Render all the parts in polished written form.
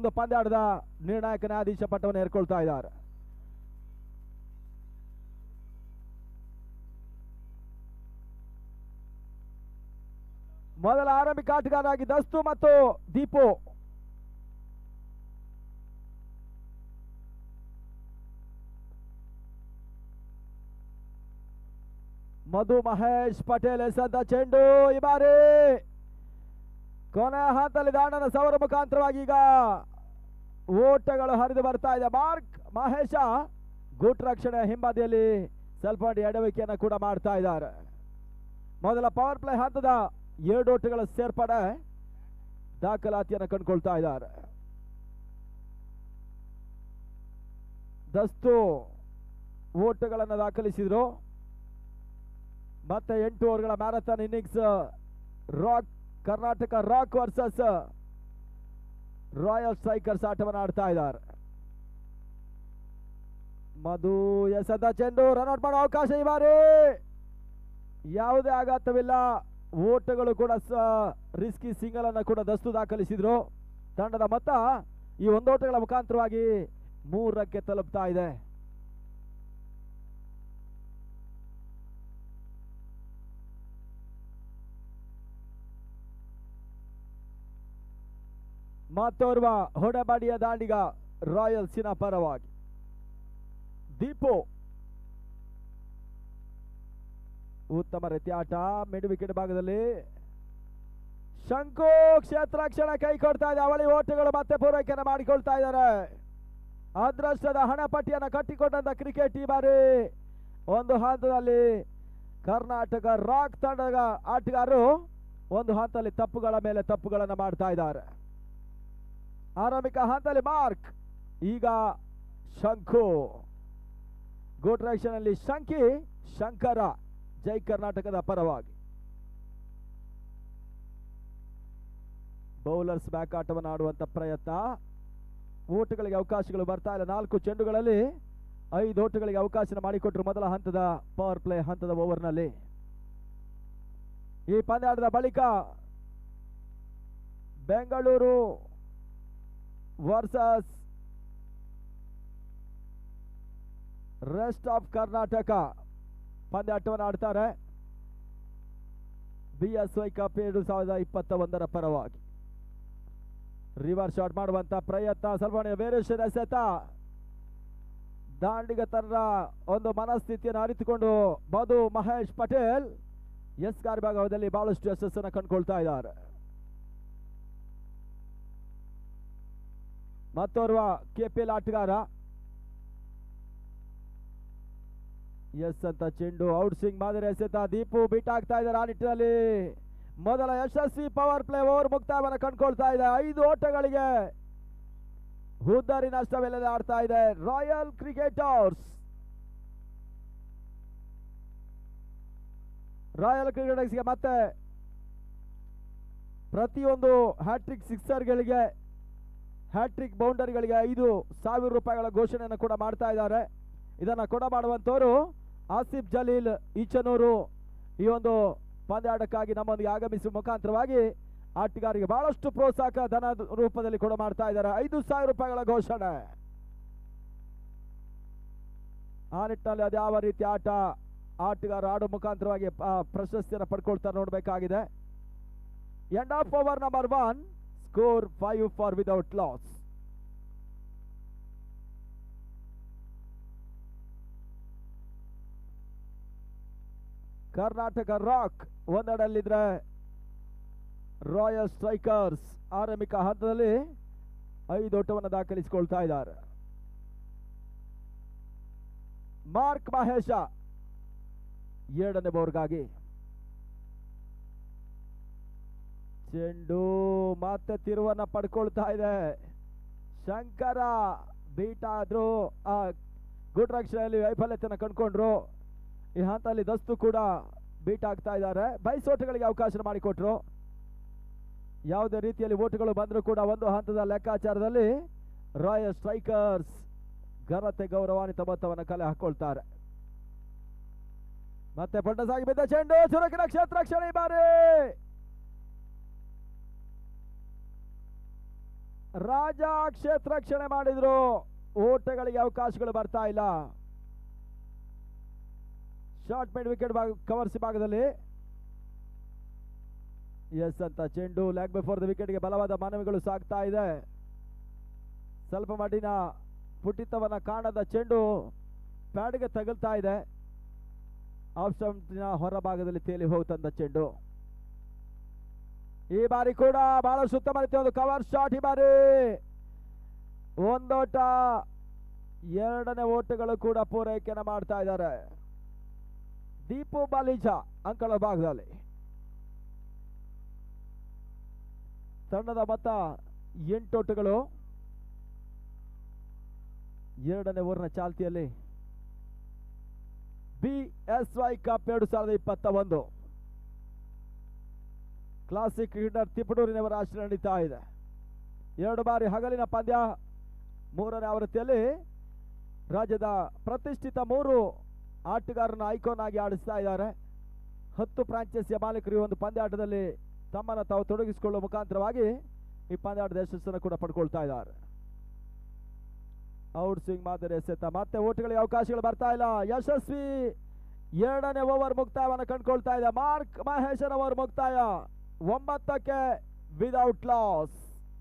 ಒಂದು ಪಂದ್ಯಾಟದ ನಿರ್ಣಾಯಕ ನ್ಯಾಯಾಧೀಶ ಪಟ್ಟವನ್ನು ಏರ್ಕೊಳ್ತಾ ಇದ್ದಾರೆ. ಮೊದಲ ಆರಂಭಿಕ ಆಟಗಾರರಾಗಿ ದಸ್ತು ಮತ್ತು ದೀಪು. ಮಧು ಮಹೇಶ್ ಪಟೇಲ್ ಎಸೆದ ಚೆಂಡು ಈ ಬಾರಿ ಕೊನೆಯ ಹಂತದಲ್ಲಿ ದಾಂಡನ ಸೌರ ಮುಖಾಂತರವಾಗಿ ಈಗ ಓಟಗಳು ಹರಿದು ಬರ್ತಾ ಇದೆ. ಮಾರ್ಕ್ ಮಹೇಶ ಗೂಟ್ ರಕ್ಷಣೆ ಹಿಂಬದಿಯಲ್ಲಿ ಸ್ವಲ್ಪ ಎಡವಿಕೆಯನ್ನು ಕೂಡ ಮಾಡ್ತಾ ಇದ್ದಾರೆ. ಮೊದಲ ಪವರ್ ಪ್ಲೇ ಹಂತದ 2 ಓಟಗಳ ಸೇರ್ಪಡೆ ದಾಖಲಾತಿಯನ್ನು ಕಂಡುಕೊಳ್ತಾ ಇದ್ದಾರೆ. ದಸ್ತು ಓಟಗಳನ್ನು ದಾಖಲಿಸಿದ್ರು. ಮತ್ತೆ 8 ಓವರ್ಗಳ marathon innings rock Karnataka rock versus royal strikers ಆಟವನ್ನು ಆಡ್ತಾ ಇದ್ದಾರೆ. ಮಧು ಎಸೆದ ಚೆಂಡು ರನ್ಔಟ್ ಮಾಡೋ ಅವಕಾಶ ಈ ಬಾರಿ ಯಾವುದೇ ಆಘಾತವಿಲ್ಲ. ಓಟಗಳು ಕೂಡ ರಿಸ್ಕಿ ಸಿಂಗಲ್ ಅನ್ನು ಕೂಡ ದಸ್ತು ದಾಖಲಿಸಿದ್ರು. ತಂಡದ ಮೊತ್ತ ಈ 1 ಓಟಗಳ ಮುಖಾಂತರವಾಗಿ 3ಕ್ಕೆ ತಲುಪ್ತಾ ಇದೆ. ಮತ್ತೋರ್ವ ಹೊಡೆಬಡಿಯ ದಾಂಡಿಗ ರಾಯಲ್ಸಿನ ಪರವಾಗಿ ದೀಪು. ಉತ್ತಮ ರೀತಿಯ ಆಟ. ಮಿಡ್ ವಿಕೆಟ್ ಭಾಗದಲ್ಲಿ ಶಂಕು ಕ್ಷೇತ್ರಕ್ಷಣ ಕೈ ಕೊಡ್ತಾ ಇದೆ. ಅವಳಿ ಓಟಗಳು ಮತ್ತೆ ಪೂರೈಕೆಯನ್ನು ಮಾಡಿಕೊಳ್ತಾ ಇದ್ದಾರೆ. ಅದೃಷ್ಟದ ಹಣಪಟ್ಟಿಯನ್ನು ಕಟ್ಟಿಕೊಂಡಂತ ಕ್ರಿಕೆಟ್ ಈ ಬಾರಿ ಒಂದು ಹಂತದಲ್ಲಿ ಕರ್ನಾಟಕ ರಾಕ್ ತಂಡದ ಆಟಗಾರರು ಒಂದು ಹಂತದಲ್ಲಿ ತಪ್ಪುಗಳ ಮೇಲೆ ತಪ್ಪುಗಳನ್ನು ಮಾಡ್ತಾ ಇದ್ದಾರೆ. ಆರಂಭಿಕ ಹಂತದಲ್ಲಿ ಮಾರ್ಕ್, ಈಗ ಶಂಕು. ಗೂಟ್ ರಕ್ಷಣೆ ಅಲ್ಲಿ ಶಂಕಿ ಶಂಕರ ಜೈ ಕರ್ನಾಟಕದ ಪರವಾಗಿ. ಬೌಲರ್ಸ್ ಬ್ಯಾಕ್ ಆಟವನ್ನು ಆಡುವಂತ ಪ್ರಯತ್ನ. ಓಟಗಳಿಗೆ ಅವಕಾಶಗಳು ಬರ್ತಾ ಇಲ್ಲ. 4 ಚೆಂಡುಗಳಲ್ಲಿ 5 ಓಟಗಳಿಗೆ ಅವಕಾಶ ಮಾಡಿಕೊಟ್ಟರು ಮೊದಲ ಹಂತದ ಪವರ್ ಪ್ಲೇ ಹಂತದ ಓವರ್ನಲ್ಲಿ. ಈ ಪಂದ್ಯಾಟದ ಬಳಿಕ Bengaluru versus rest of Karnataka ಪಂದ್ಯಾಟವನ್ನು ಆಡ್ತಾರೆ. BSY ಕಪ್ 2021 ಪರವಾಗಿ. ರಿವರ್ಸ್ ಶಾಟ್ ಮಾಡುವಂತ ಪ್ರಯತ್ನ. ಸ್ವಲ್ಪ ವೇರಿಯೇಷನ್ ಎಸೆತ. ದಾಂಡಿಗ ತನ್ನ ಒಂದು ಮನಸ್ಥಿತಿಯನ್ನು ಅರಿತುಕೊಂಡು ಮಧು ಮಹೇಶ್ ಪಟೇಲ್ ಎಸ್ಕಾರ್ ಭಾಗದಲ್ಲಿ ಬಹಳಷ್ಟು ಯಶಸ್ಸನ್ನು ಕಂಡುಕೊಳ್ತಾ ಇದ್ದಾರೆ. ಮತ್ತೋರ್ವ KPL ಆಟಗಾರ ಎಸ್ ಅಂತ ಚೆಂಡು ಔಟ್ ಸ್ವಿಂಗ್ ಮಾದರಿ ಎಸೆತ. ದೀಪು ಬೀಟ್ ಆಗ್ತಾ ಇದ್ದಾರೆ. ಆ ನಿಟ್ಟಿನಲ್ಲಿ ಮೊದಲ ಯಶಸ್ವಿ ಪವರ್ ಪ್ಲೇ ಓವರ್ ಮುಕ್ತಾಯವನ್ನು ಕಂಡುಕೊಳ್ತಾ ಇದೆ. 5 ಓಟಗಳಿಗೆ ಹುದ್ದಾರಿ ನಷ್ಟವಿಲ್ಲದೆ ಆಡ್ತಾ ಇದೆ ರಾಯಲ್ ಕ್ರಿಕೆಟರ್ಸ್. ರಾಯಲ್ ಕ್ರಿಕೆಟರ್ಸ್ಗೆ ಮತ್ತೆ ಪ್ರತಿಯೊಂದು ಹ್ಯಾಟ್ರಿಕ್ ಸಿಕ್ಸರ್ಗಳಿಗೆ ಹ್ಯಾಟ್ರಿಕ್ ಬೌಂಡರಿಗಳಿಗೆ 5,000 ರೂಪಾಯಿಗಳ ಘೋಷಣೆಯನ್ನು ಕೂಡ ಮಾಡ್ತಾ ಇದ್ದಾರೆ. ಇದನ್ನ ಕೂಡ ಮಾಡುವಂತವರು ಆಸಿಫ್ ಜಲೀಲ್ ಈಚನೂರು ಈ ಒಂದು ಪಂದ್ಯಾಟಕ್ಕಾಗಿ ನಮ್ಮೊಂದಿಗೆ ಆಗಮಿಸುವ ಮುಖಾಂತರವಾಗಿ ಆಟಗಾರರಿಗೆ ಬಹಳಷ್ಟು ಪ್ರೋತ್ಸಾಹ ಧನ ರೂಪದಲ್ಲಿ ಕೂಡ ಮಾಡ್ತಾ ಇದ್ದಾರೆ. 5,000 ರೂಪಾಯಿಗಳ ಘೋಷಣೆ. ಆ ನಿಟ್ಟಿನಲ್ಲಿ ಅದ್ಯಾವ ರೀತಿ ಆಟಗಾರ ಆಡೋ ಮುಖಾಂತರವಾಗಿ ಪ್ರಶಸ್ತಿಯನ್ನು ಪಡ್ಕೊಳ್ತಾ ನೋಡಬೇಕಾಗಿದೆ. End of over number 1, score 5 for without loss. Karnataka rock ಒಂದೆಡಲ್ಲಿದ್ರೆ ರಾಯಲ್ ಸ್ಟ್ರೈಕರ್ಸ್ ಆರಂಭಿಕ ಹಂತದಲ್ಲಿ 5 ಓಟವನ್ನು ದಾಖಲಿಸಿಕೊಳ್ತಾ ಇದ್ದಾರೆ. ಮಾರ್ಕ್ ಮಹೇಶ 2ನೇ ಓವರ್ಗಾಗಿ. ಚೆಂಡು ಮತ್ತೆ ತಿರುವನ್ನ ಪಡ್ಕೊಳ್ತಾ ಇದೆ. ಶಂಕರ ಬೀಟ್ ಆದ್ರು. ಗುಡ್ ರಕ್ಷಣೆಯಲ್ಲಿ ವೈಫಲ್ಯತೆಯನ್ನು ಕಂಡುಕೊಂಡ್ರು. ಈ ಹಂತದಲ್ಲಿ ದಸ್ತು ಕೂಡ ಬೀಟ್ ಆಗ್ತಾ ಇದ್ದಾರೆ. 22 ಓಟಗಳಿಗೆ ಅವಕಾಶ ಮಾಡಿಕೊಟ್ರು. ಯಾವುದೇ ರೀತಿಯಲ್ಲಿ ಓಟಗಳು ಬಂದರೂ ಕೂಡ ಒಂದು ಹಂತದ ಲೆಕ್ಕಾಚಾರದಲ್ಲಿ ರಾಯಲ್ ಸ್ಟ್ರೈಕರ್ಸ್ ಘನತೆ ಗೌರವಾನ್ವಿತ ಮೊತ್ತವನ್ನು ಕಲೆ ಹಾಕೊಳ್ತಾರೆ. ಮತ್ತೆ ಪೊಂಡಸಾಗಿ ಬಿದ್ದ ಚೆಂಡು ಚುರುಕಿನ ಕ್ಷೇತ್ರ ರಕ್ಷಣೆ ಬಾರಿ ರಾಜ ಕ್ಷೇತ್ರ ರಕ್ಷಣೆ ಮಾಡಿದ್ರು, ಓಟಗಳಿಗೆ ಅವಕಾಶಗಳು ಬರ್ತಾ ಇಲ್ಲ. ಶಾರ್ಟ್ ಮಿಡ್ ವಿಕೆಟ್ ಕವರ್ಸಿ ಭಾಗದಲ್ಲಿ ಎಸ್ ಅಂತ ಚೆಂಡು ಲೆಗ್ ಬಿಫೋರ್ ದ ವಿಕೆಟ್ಗೆ ಬಲವಾದ ಮನವಿಗಳು ಸಾಗ್ತಾ ಇದೆ. ಸ್ವಲ್ಪ ಮಟ್ಟಿನ ಪುಟಿತವನ್ನ ಕಾಣದ ಚೆಂಡು ಪ್ಯಾಡ್ಗೆ ತಗುಲ್ತಾ ಇದೆ. ಆಫ್ ಸ್ಟಂಪ್ನ ಹೊರ ಭಾಗದಲ್ಲಿ ತೇಲಿ ಹೋಗ್ತಂದ ಚೆಂಡು. ಈ ಬಾರಿ ಕೂಡ ಬಹಳ ಉತ್ತಮ ರೀತಿಯ ಒಂದು ಕವರ್ ಶಾಟ್. ಈ ಬಾರಿ ಒಂದೋಟ, ಎರಡನೇ ಓಟಗಳು ಕೂಡ ಪೂರೈಕೆಯನ್ನು ಮಾಡ್ತಾ ಇದ್ದಾರೆ ದೀಪು ಬಾಲಿಜಾ ಅಂಕಳ ಭಾಗದಲ್ಲಿ. ತಂಡದ ಮೊತ್ತ 8 ಓಟಗಳು. ಎರಡನೇ ಓವರ್ನ ಚಾಲ್ತಿಯಲ್ಲಿ BSY ಕಪ್ 2021 ಕ್ಲಾಸಿಕ್ ಕ್ರಿಕೆಟರ್ ತಿಪಟೂರಿನವರ ಆಶ್ರಯ ನಡೀತಾ ಇದೆ. 2 ಬಾರಿ ಹಗಲಿನ ಪಂದ್ಯ. 3ನೇ ಆವೃತ್ತಿಯಲ್ಲಿ ರಾಜ್ಯದ ಪ್ರತಿಷ್ಠಿತ 3 ಆಟಗಾರರನ್ನು ಐಕಾನ್ ಆಗಿ ಆಡಿಸ್ತಾ ಇದ್ದಾರೆ. 10 ಫ್ರಾಂಚೈಸಿಯ ಮಾಲೀಕರು ಈ ಒಂದು ಪಂದ್ಯಾಟದಲ್ಲಿ ತಮ್ಮನ್ನು ತಾವು ತೊಡಗಿಸಿಕೊಳ್ಳುವ ಮುಖಾಂತರವಾಗಿ ಈ ಪಂದ್ಯಾಟದ ಯಶಸ್ಸನ್ನು ಕೂಡ ಪಡ್ಕೊಳ್ತಾ ಇದ್ದಾರೆ. ಔಟ್ ಸ್ವಿಂಗ್ ಮಾದರಿ ಎಸೆತ, ಮತ್ತೆ ಓಟಗಳಿಗೆ ಅವಕಾಶಗಳು ಬರ್ತಾ ಇಲ್ಲ. ಯಶಸ್ವಿ 2ನೇ ಓವರ್ ಮುಕ್ತಾಯವನ್ನು ಕಂಡುಕೊಳ್ತಾ ಇದೆ. ಮಾರ್ಕ್ ಮಹೇಶನ್ ಓವರ್ ಮುಕ್ತಾಯ 9ಕ್ಕೆ ವಿದೌಟ್ ಲಾಸ್.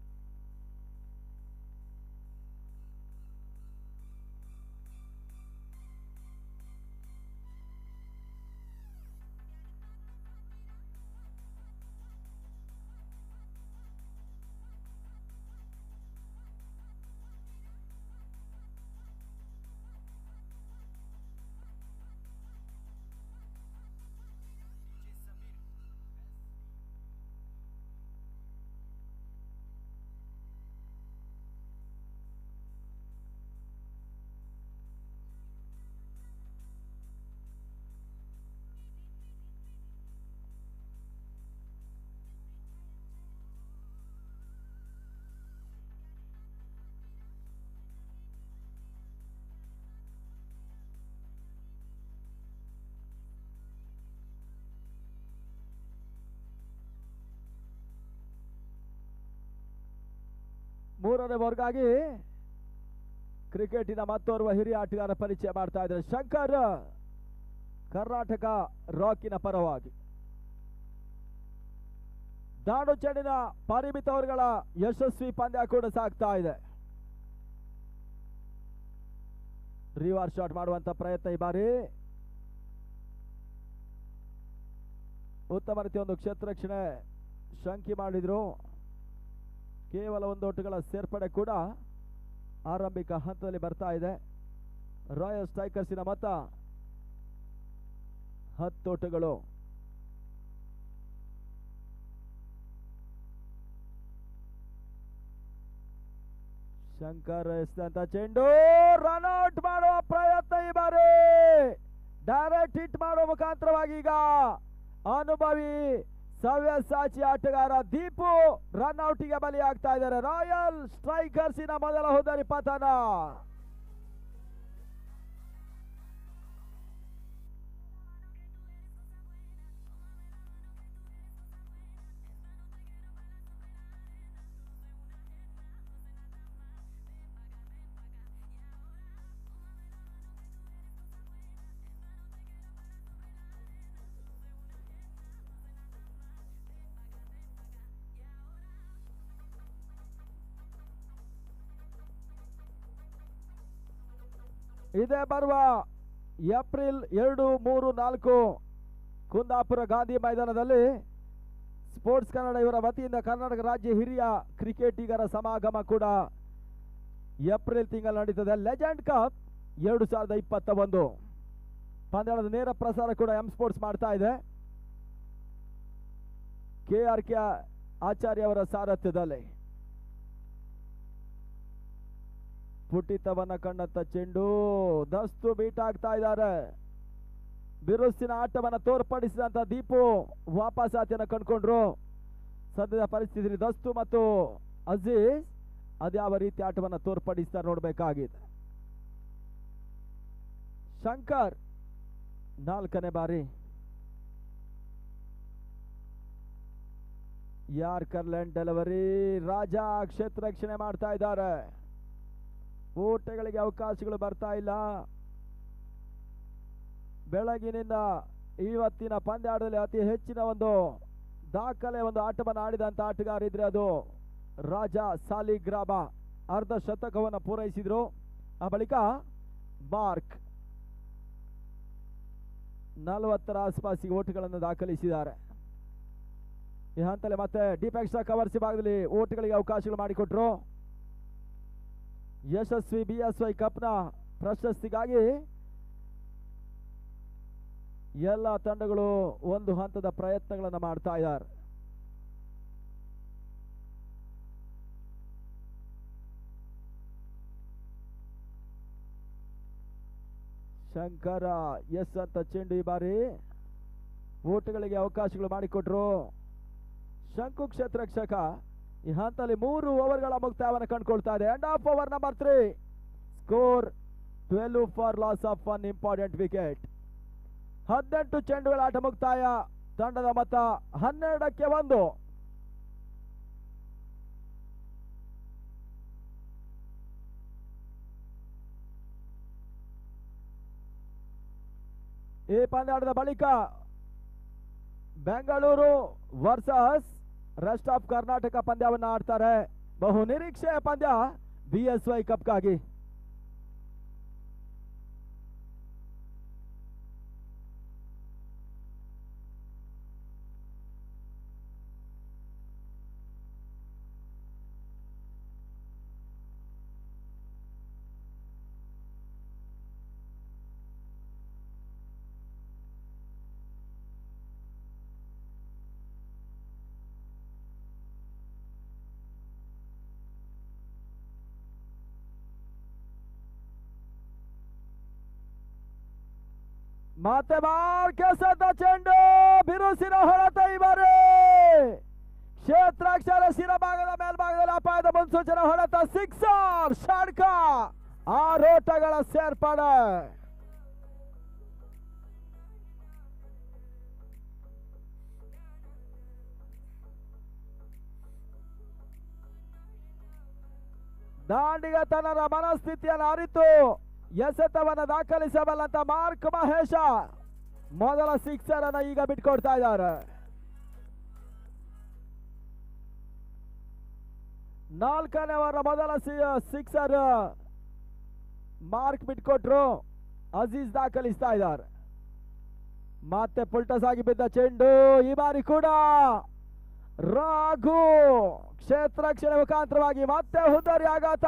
ಮೂರನೇ ಓವರ್ಗಾಗಿ ಕ್ರಿಕೆಟಿನ ಮತ್ತೋರ್ವ ಹಿರಿಯ ಆಟಗಾರ ಪರಿಚಯ ಮಾಡ್ತಾ ಇದ್ದಾರೆ. ಶಂಕರ್, ಕರ್ನಾಟಕ ರಾಕಿನ ಪರವಾಗಿ. ದಾಂಡು ಚೆಂಡಿನ ಪರಿಮಿತ ಓವರ್ಗಳ ಯಶಸ್ವಿ ಪಂದ್ಯ ಕೂಡ ಸಾಗ್ತಾ ಇದೆ. ರಿವರ್ಸ್ ಶಾಟ್ ಮಾಡುವಂತ ಪ್ರಯತ್ನ ಈ ಬಾರಿ. ಉತ್ತಮ ರೀತಿಯ ಒಂದು ಕ್ಷೇತ್ರ ರಕ್ಷಣೆ ಶಂಕಿ ಮಾಡಿದ್ರು. ಕೇವಲ 1 ಓಟಗಳ ಸೇರ್ಪಡೆ ಕೂಡ ಆರಂಭಿಕ ಹಂತದಲ್ಲಿ ಬರ್ತಾ ಇದೆ. ರಾಯಲ್ ಸ್ಟ್ರೈಕರ್ಸಿನ ಮೊತ್ತ 10 ಓಟಗಳು. ಶಂಕರ್ ಎಸೆದಂತ ಚೆಂಡು ರನ್ಔಟ್ ಮಾಡುವ ಪ್ರಯತ್ನ ಈ ಬಾರಿ. ಡೈರೆಕ್ಟ್ ಹಿಟ್ ಮಾಡುವ ಮುಖಾಂತರವಾಗಿ ಈಗ ಅನುಭವಿ ಸವ್ಯಸಾಚಿ ಆಟಗಾರ ದೀಪು ರನ್ಔಟಿಗೆ ಬಲಿಯಾಗ್ತಾ ಇದ್ದಾರೆ. ರಾಯಲ್ ಸ್ಟ್ರೈಕರ್ಸಿನ ಮೊದಲ ಹೋದರಿ ಪತನ. ಇದೇ ಬರುವ ಏಪ್ರಿಲ್ 2, 3, 4 ಕುಂದಾಪುರ ಗಾಂಧಿ ಮೈದಾನದಲ್ಲಿ ಸ್ಪೋರ್ಟ್ಸ್ ಕನ್ನಡ ಇವರ ವತಿಯಿಂದ ಕರ್ನಾಟಕ ರಾಜ್ಯ ಹಿರಿಯ ಕ್ರಿಕೆಟಿಗರ ಸಮಾಗಮ ಕೂಡ ಏಪ್ರಿಲ್ ತಿಂಗಳು ನಡೀತದೆ. ಲೆಜೆಂಡ್ ಕಪ್ 2021 ಪಂದ್ಯದ ನೇರ ಪ್ರಸಾರ ಕೂಡ ಎಂ ಸ್ಪೋರ್ಟ್ಸ್ ಮಾಡ್ತಾ ಇದೆ. KRK ಆಚಾರ್ಯ ಅವರ ಸಾರಥ್ಯದಲ್ಲಿ. ಪುಟಿತವನ್ನ ಕಂಡಂತ ಚೆಂಡು ದಸ್ತು ಬೀಟ್ ಆಗ್ತಾ ಇದ್ದಾರೆ. ಬಿರುಸಿನ ಆಟವನ್ನ ತೋರ್ಪಡಿಸಿದಂತ ದೀಪು ವಾಪಸ್ ಆತಿಯನ್ನು ಕಂಡುಕೊಂಡ್ರು. ಸದ್ಯದ ಪರಿಸ್ಥಿತಿ ದಸ್ತು ಮತ್ತು ಅಜೀಜ್ ಅದ್ಯಾವ ರೀತಿ ಆಟವನ್ನ ತೋರ್ಪಡಿಸ್ತಾರೆ ನೋಡ್ಬೇಕಾಗಿದೆ. ಶಂಕರ್ 4ನೇ ಬಾರಿ. ಯಾರ್ಕರ್ ಲೈನ್ ಡೆಲಿವರಿ, ರಾಜ ಕ್ಷೇತ್ರ ರಕ್ಷಣೆ ಮಾಡ್ತಾ ಇದ್ದಾರೆ. ಓಟಗಳಿಗೆ ಅವಕಾಶಗಳು ಬರ್ತಾ ಇಲ್ಲ. ಬೆಳಗಿನಿಂದ ಇವತ್ತಿನ ಪಂದ್ಯಾಟದಲ್ಲಿ ಅತಿ ಹೆಚ್ಚಿನ ಒಂದು ದಾಖಲೆ ಒಂದು ಆಟವನ್ನು ಆಡಿದಂತ ಆಟಗಾರ ಇದ್ರೆ ಅದು ರಾಜ ಸಾಲಿಗ್ರಾಮ. ಅರ್ಧ ಶತಕವನ್ನು ಪೂರೈಸಿದ್ರು. ಆ ಬಳಿಕ ಮಾರ್ಕ್ 40ರ ಆಸ್ಪಾಸಿಗೆ ಓಟುಗಳನ್ನು ದಾಖಲಿಸಿದ್ದಾರೆ. ಈ ಹಂತದಲ್ಲಿ ಮತ್ತೆ ಡೀಪ್ ಎಕ್ಸ್ಟ್ರಾ ಕವರ್ಸ್ ಭಾಗದಲ್ಲಿ ಓಟುಗಳಿಗೆ ಅವಕಾಶಗಳು ಮಾಡಿಕೊಟ್ರು. ಯಶಸ್ವಿ BSY ಕಪ್ನ ಪ್ರಶಸ್ತಿಗಾಗಿ ಎಲ್ಲ ತಂಡಗಳು ಒಂದು ಹಂತದ ಪ್ರಯತ್ನಗಳನ್ನು ಮಾಡ್ತಾ ಇದ್ದಾರೆ. ಶಂಕರ ಎಸ್ ಅಂತ ಚೆಂಡು ಈ ಬಾರಿ ಓಟುಗಳಿಗೆ ಅವಕಾಶಗಳು ಮಾಡಿಕೊಟ್ರು. ಶಂಕು ಕ್ಷೇತ್ರ ರಕ್ಷಕ ಈ ಹಂತದಲ್ಲಿ 3 ಓವರ್ಗಳ ಮುಕ್ತಾಯವನ್ನು ಕಂಡುಕೊಳ್ತಾ ಇದೆ. End of over number 3. Score 12 for loss of 1 important wicket. 18 ಚೆಂಡುಗಳ ಆಟ ಮುಕ್ತಾಯ. ತಂಡದ ಮೊತ್ತ 12ಕ್ಕೆ 1. ಈ ಪಂದ್ಯಾಟದ ಬಳಿಕ Bengaluru versus rest of Karnataka ಪಂದ್ಯವನ್ನು ಆಡ್ತಾರೆ. ಬಹು ನಿರೀಕ್ಷೆಯ ಪಂದ್ಯ BSY ಕಪ್ಗಾಗಿ. ಮತ್ತೆ ಕೆಸದ ಚೆಂಡು ಬಿರುಸಿನ ಹೊಡೆತ ಈ ಬಾರಿ ಕ್ಷೇತ್ರಾಕ್ಷರ ಶಿರಭಾಗದ ಮೇಲ್ಭಾಗದಲ್ಲಿ ಅಪಾಯದ ಮುನ್ಸೂಚನೆ ಹೊಡೆತ. ಸಿಕ್ಸರ್ ಷಡ್ಕ 6 ಓಟಗಳ ಸೇರ್ಪಡೆ. ದಾಂಡಿಗತನರ ಮನಸ್ಥಿತಿಯನ್ನು ಅರಿತು ಎಸೆತವನ್ನು ದಾಖಲಿಸಬಲ್ಲಂತ ಮಾರ್ಕ್ ಮಹೇಶ ಮೊದಲ ಸಿಕ್ಸರ್ ಅನ್ನು ಈಗ ಬಿಟ್ಕೊಡ್ತಾ ಇದ್ದಾರೆ. 4ನೇ ಓವರ್ ಮೊದಲ ಸಿಕ್ಸರ್ ಮಾರ್ಕ್ ಬಿಟ್ಕೊಟ್ರು. ಅಜೀಜ್ ದಾಖಲಿಸ್ತಾ ಇದ್ದಾರೆ. ಮತ್ತೆ ಪುಲ್ಟಸ್ ಆಗಿ ಬಿದ್ದ ಚೆಂಡು ಈ ಬಾರಿ ಕೂಡ ರಾಘು ಕ್ಷೇತ್ರ ರಕ್ಷಣೆ ಮುಖಾಂತರವಾಗಿ ಮತ್ತೆ ಹುದ್ದರಿ ಆಘಾತ.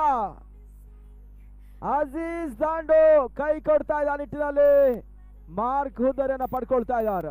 ಅಜೀಜ್ ದಾಂಡು ಕೈ ಕೊಡ್ತಾ ಇದ್ದ ನಿಟ್ಟಿನಲ್ಲಿ ಮಾರ್ಕ್ ಹುದ್ದರಿಯನ್ನು ಪಡ್ಕೊಳ್ತಾ ಇದ್ದಾರೆ.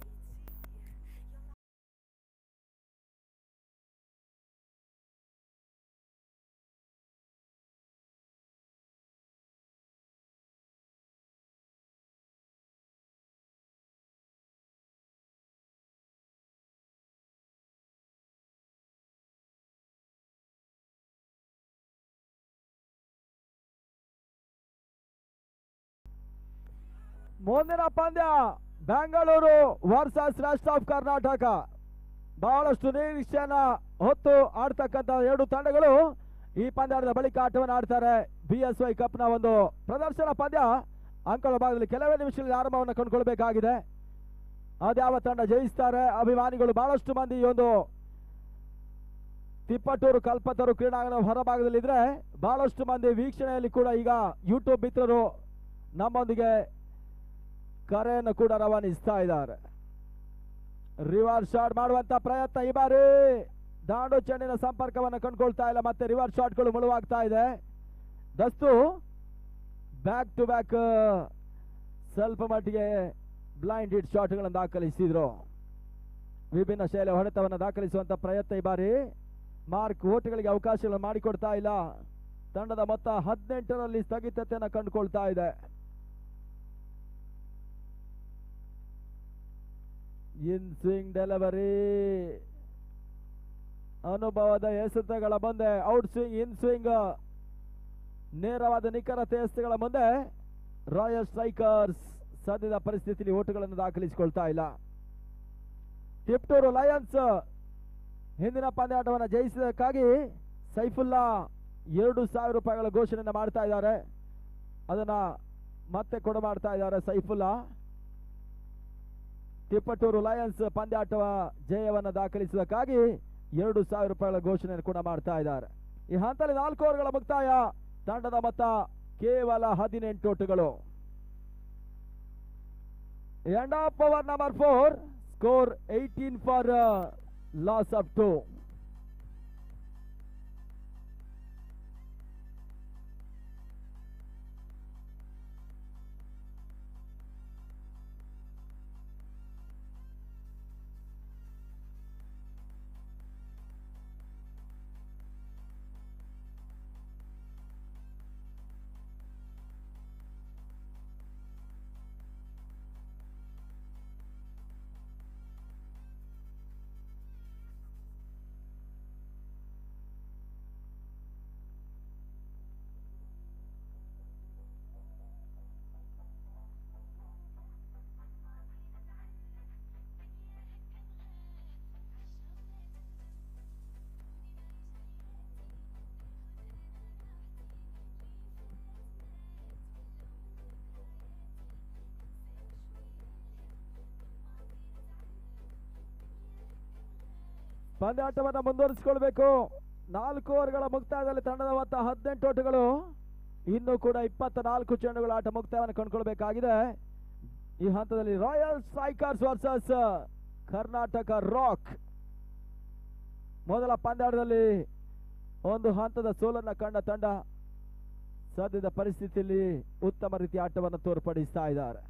ಮುಂದಿನ ಪಂದ್ಯ Bengaluru versus rest of Karnataka. ಬಹಳಷ್ಟು ನಿರೀಕ್ಷೆಯನ್ನ ಹೊತ್ತು ಆಡ್ತಕ್ಕಂಥ 2 ತಂಡಗಳು ಈ ಪಂದ್ಯದ ಬಳಿಕ ಆಟವನ್ನು ಆಡ್ತಾರೆ. BSY ಕಪ್ನ ಒಂದು ಪ್ರದರ್ಶನ ಪಂದ್ಯ ಅಂಕಗಳ ಭಾಗದಲ್ಲಿ ಕೆಲವೇ ನಿಮಿಷಗಳಲ್ಲಿ ಆರಂಭವನ್ನು ಕಂಡುಕೊಳ್ಬೇಕಾಗಿದೆ. ಅದ್ಯಾವ ತಂಡ ಜಯಿಸ್ತಾರೆ. ಅಭಿಮಾನಿಗಳು ಬಹಳಷ್ಟು ಮಂದಿ ಈ ಒಂದು ತಿಪ್ಪಟೂರು ಕಲ್ಪತರು ಕ್ರೀಡಾಂಗಣ ಹೊರಭಾಗದಲ್ಲಿದ್ರೆ ಬಹಳಷ್ಟು ಮಂದಿ ವೀಕ್ಷಣೆಯಲ್ಲಿ ಕೂಡ ಈಗ ಯೂಟ್ಯೂಬ್ ಮಿತ್ರರು ನಮ್ಮೊಂದಿಗೆ ಕರೆಯನ್ನು ಕೂಡ ರವಾನಿಸ್ತಾ ಇದ್ದಾರೆ. ರಿವರ್ಸ್ ಶಾಟ್ ಮಾಡುವಂತ ಪ್ರಯತ್ನ ಈ ಬಾರಿ ದಾಂಡು ಚೆಂಡಿನ ಸಂಪರ್ಕವನ್ನು ಕಂಡುಕೊಳ್ತಾ ಇಲ್ಲ. ಮತ್ತೆ ರಿವರ್ಸ್ ಶಾಟ್ಗಳು ಮುಳುವಾಗ್ತಾ ಇದೆ. ದಸ್ತು ಬ್ಯಾಕ್ ಟು ಬ್ಯಾಕ್ ಸ್ವಲ್ಪ ಮಟ್ಟಿಗೆ ಬ್ಲೈಂಡ್ ಹಿಟ್ ಶಾಟ್ಗಳನ್ನು ದಾಖಲಿಸಿದ್ರು. ವಿಭಿನ್ನ ಶೈಲಿಯ ಹೊಡೆತವನ್ನು ದಾಖಲಿಸುವಂತ ಪ್ರಯತ್ನ ಈ ಬಾರಿ ಮಾರ್ಕ್ ಓಟುಗಳಿಗೆ ಅವಕಾಶಗಳನ್ನು ಮಾಡಿಕೊಡ್ತಾ ಇಲ್ಲ. ತಂಡದ ಮೊತ್ತ 18ರಲ್ಲಿ ಸ್ಥಗಿತತೆಯನ್ನು ಕಂಡುಕೊಳ್ತಾ ಇದೆ. ಇನ್ ಸ್ವಿಂಗ್ ಡೆಲಿವರಿ ಅನುಭವದ ಎಸೆತಗಳ ಮುಂದೆ ಔಟ್ ಸ್ವಿಂಗ್ ಇನ್ ಸ್ವಿಂಗ್ ನೇರವಾದ ನಿಖರತೆ ಎಸೆತಗಳ ಮುಂದೆ ರಾಯಲ್ ಸ್ಟ್ರೈಕರ್ಸ್ ಸದ್ಯದ ಪರಿಸ್ಥಿತಿಯಲ್ಲಿ ಓಟುಗಳನ್ನು ದಾಖಲಿಸಿಕೊಳ್ತಾ ಇಲ್ಲ. ತಿಪ್ಟೂರು ಲಯನ್ಸ್ ಹಿಂದಿನ ಪಂದ್ಯಾಟವನ್ನು ಜಯಿಸಿದಕ್ಕಾಗಿ ಸೈಫುಲ್ಲಾ 2,000 ರೂಪಾಯಿಗಳ ಘೋಷಣೆಯನ್ನು ಮಾಡ್ತಾ ಇದ್ದಾರೆ. ಅದನ್ನ ಮತ್ತೆ ಕೊಡಮಾಡ್ತಾ ಇದ್ದಾರೆ ಸೈಫುಲ್ಲಾ. ತಿಪ್ಪಟೂರು ಲಯನ್ಸ್ ಪಂದ್ಯಾಟವ ಜಯವನ್ನು ದಾಖಲಿಸಿದಕ್ಕಾಗಿ 2,000 ರೂಪಾಯಿಗಳ ಘೋಷಣೆಯನ್ನು ಕೂಡ ಮಾಡ್ತಾ ಇದ್ದಾರೆ. ಈ ಹಂತದಲ್ಲಿ 4 ಓವರ್ಗಳ ಮುಕ್ತಾಯ. ತಂಡದ ಮೊತ್ತ ಕೇವಲ 18 ಓಟಗಳು. End of over number 4. Score 18 for loss of 2. ಪಂದ್ಯಾಟವನ್ನು ಮುಂದುವರಿಸಿಕೊಳ್ಬೇಕು. 4 ಓವರ್ಗಳ ಮುಕ್ತಾಯದಲ್ಲಿ ತಂಡದ ಮೊತ್ತ 18 ಓಟಗಳು. ಇನ್ನೂ ಕೂಡ 24 ಚೆಂಡುಗಳ ಆಟ ಮುಕ್ತಾಯವನ್ನು ಕಂಡುಕೊಳ್ಬೇಕಾಗಿದೆ. ಈ ಹಂತದಲ್ಲಿ royal strikers versus Karnataka rock. ಮೊದಲ ಪಂದ್ಯಾಟದಲ್ಲಿ ಒಂದು ಹಂತದ ಸೋಲನ್ನು ಕಂಡ ತಂಡ ಸದ್ಯದ ಪರಿಸ್ಥಿತಿಯಲ್ಲಿ ಉತ್ತಮ ರೀತಿಯ ಆಟವನ್ನು ತೋರ್ಪಡಿಸ್ತಾ ಇದ್ದಾರೆ.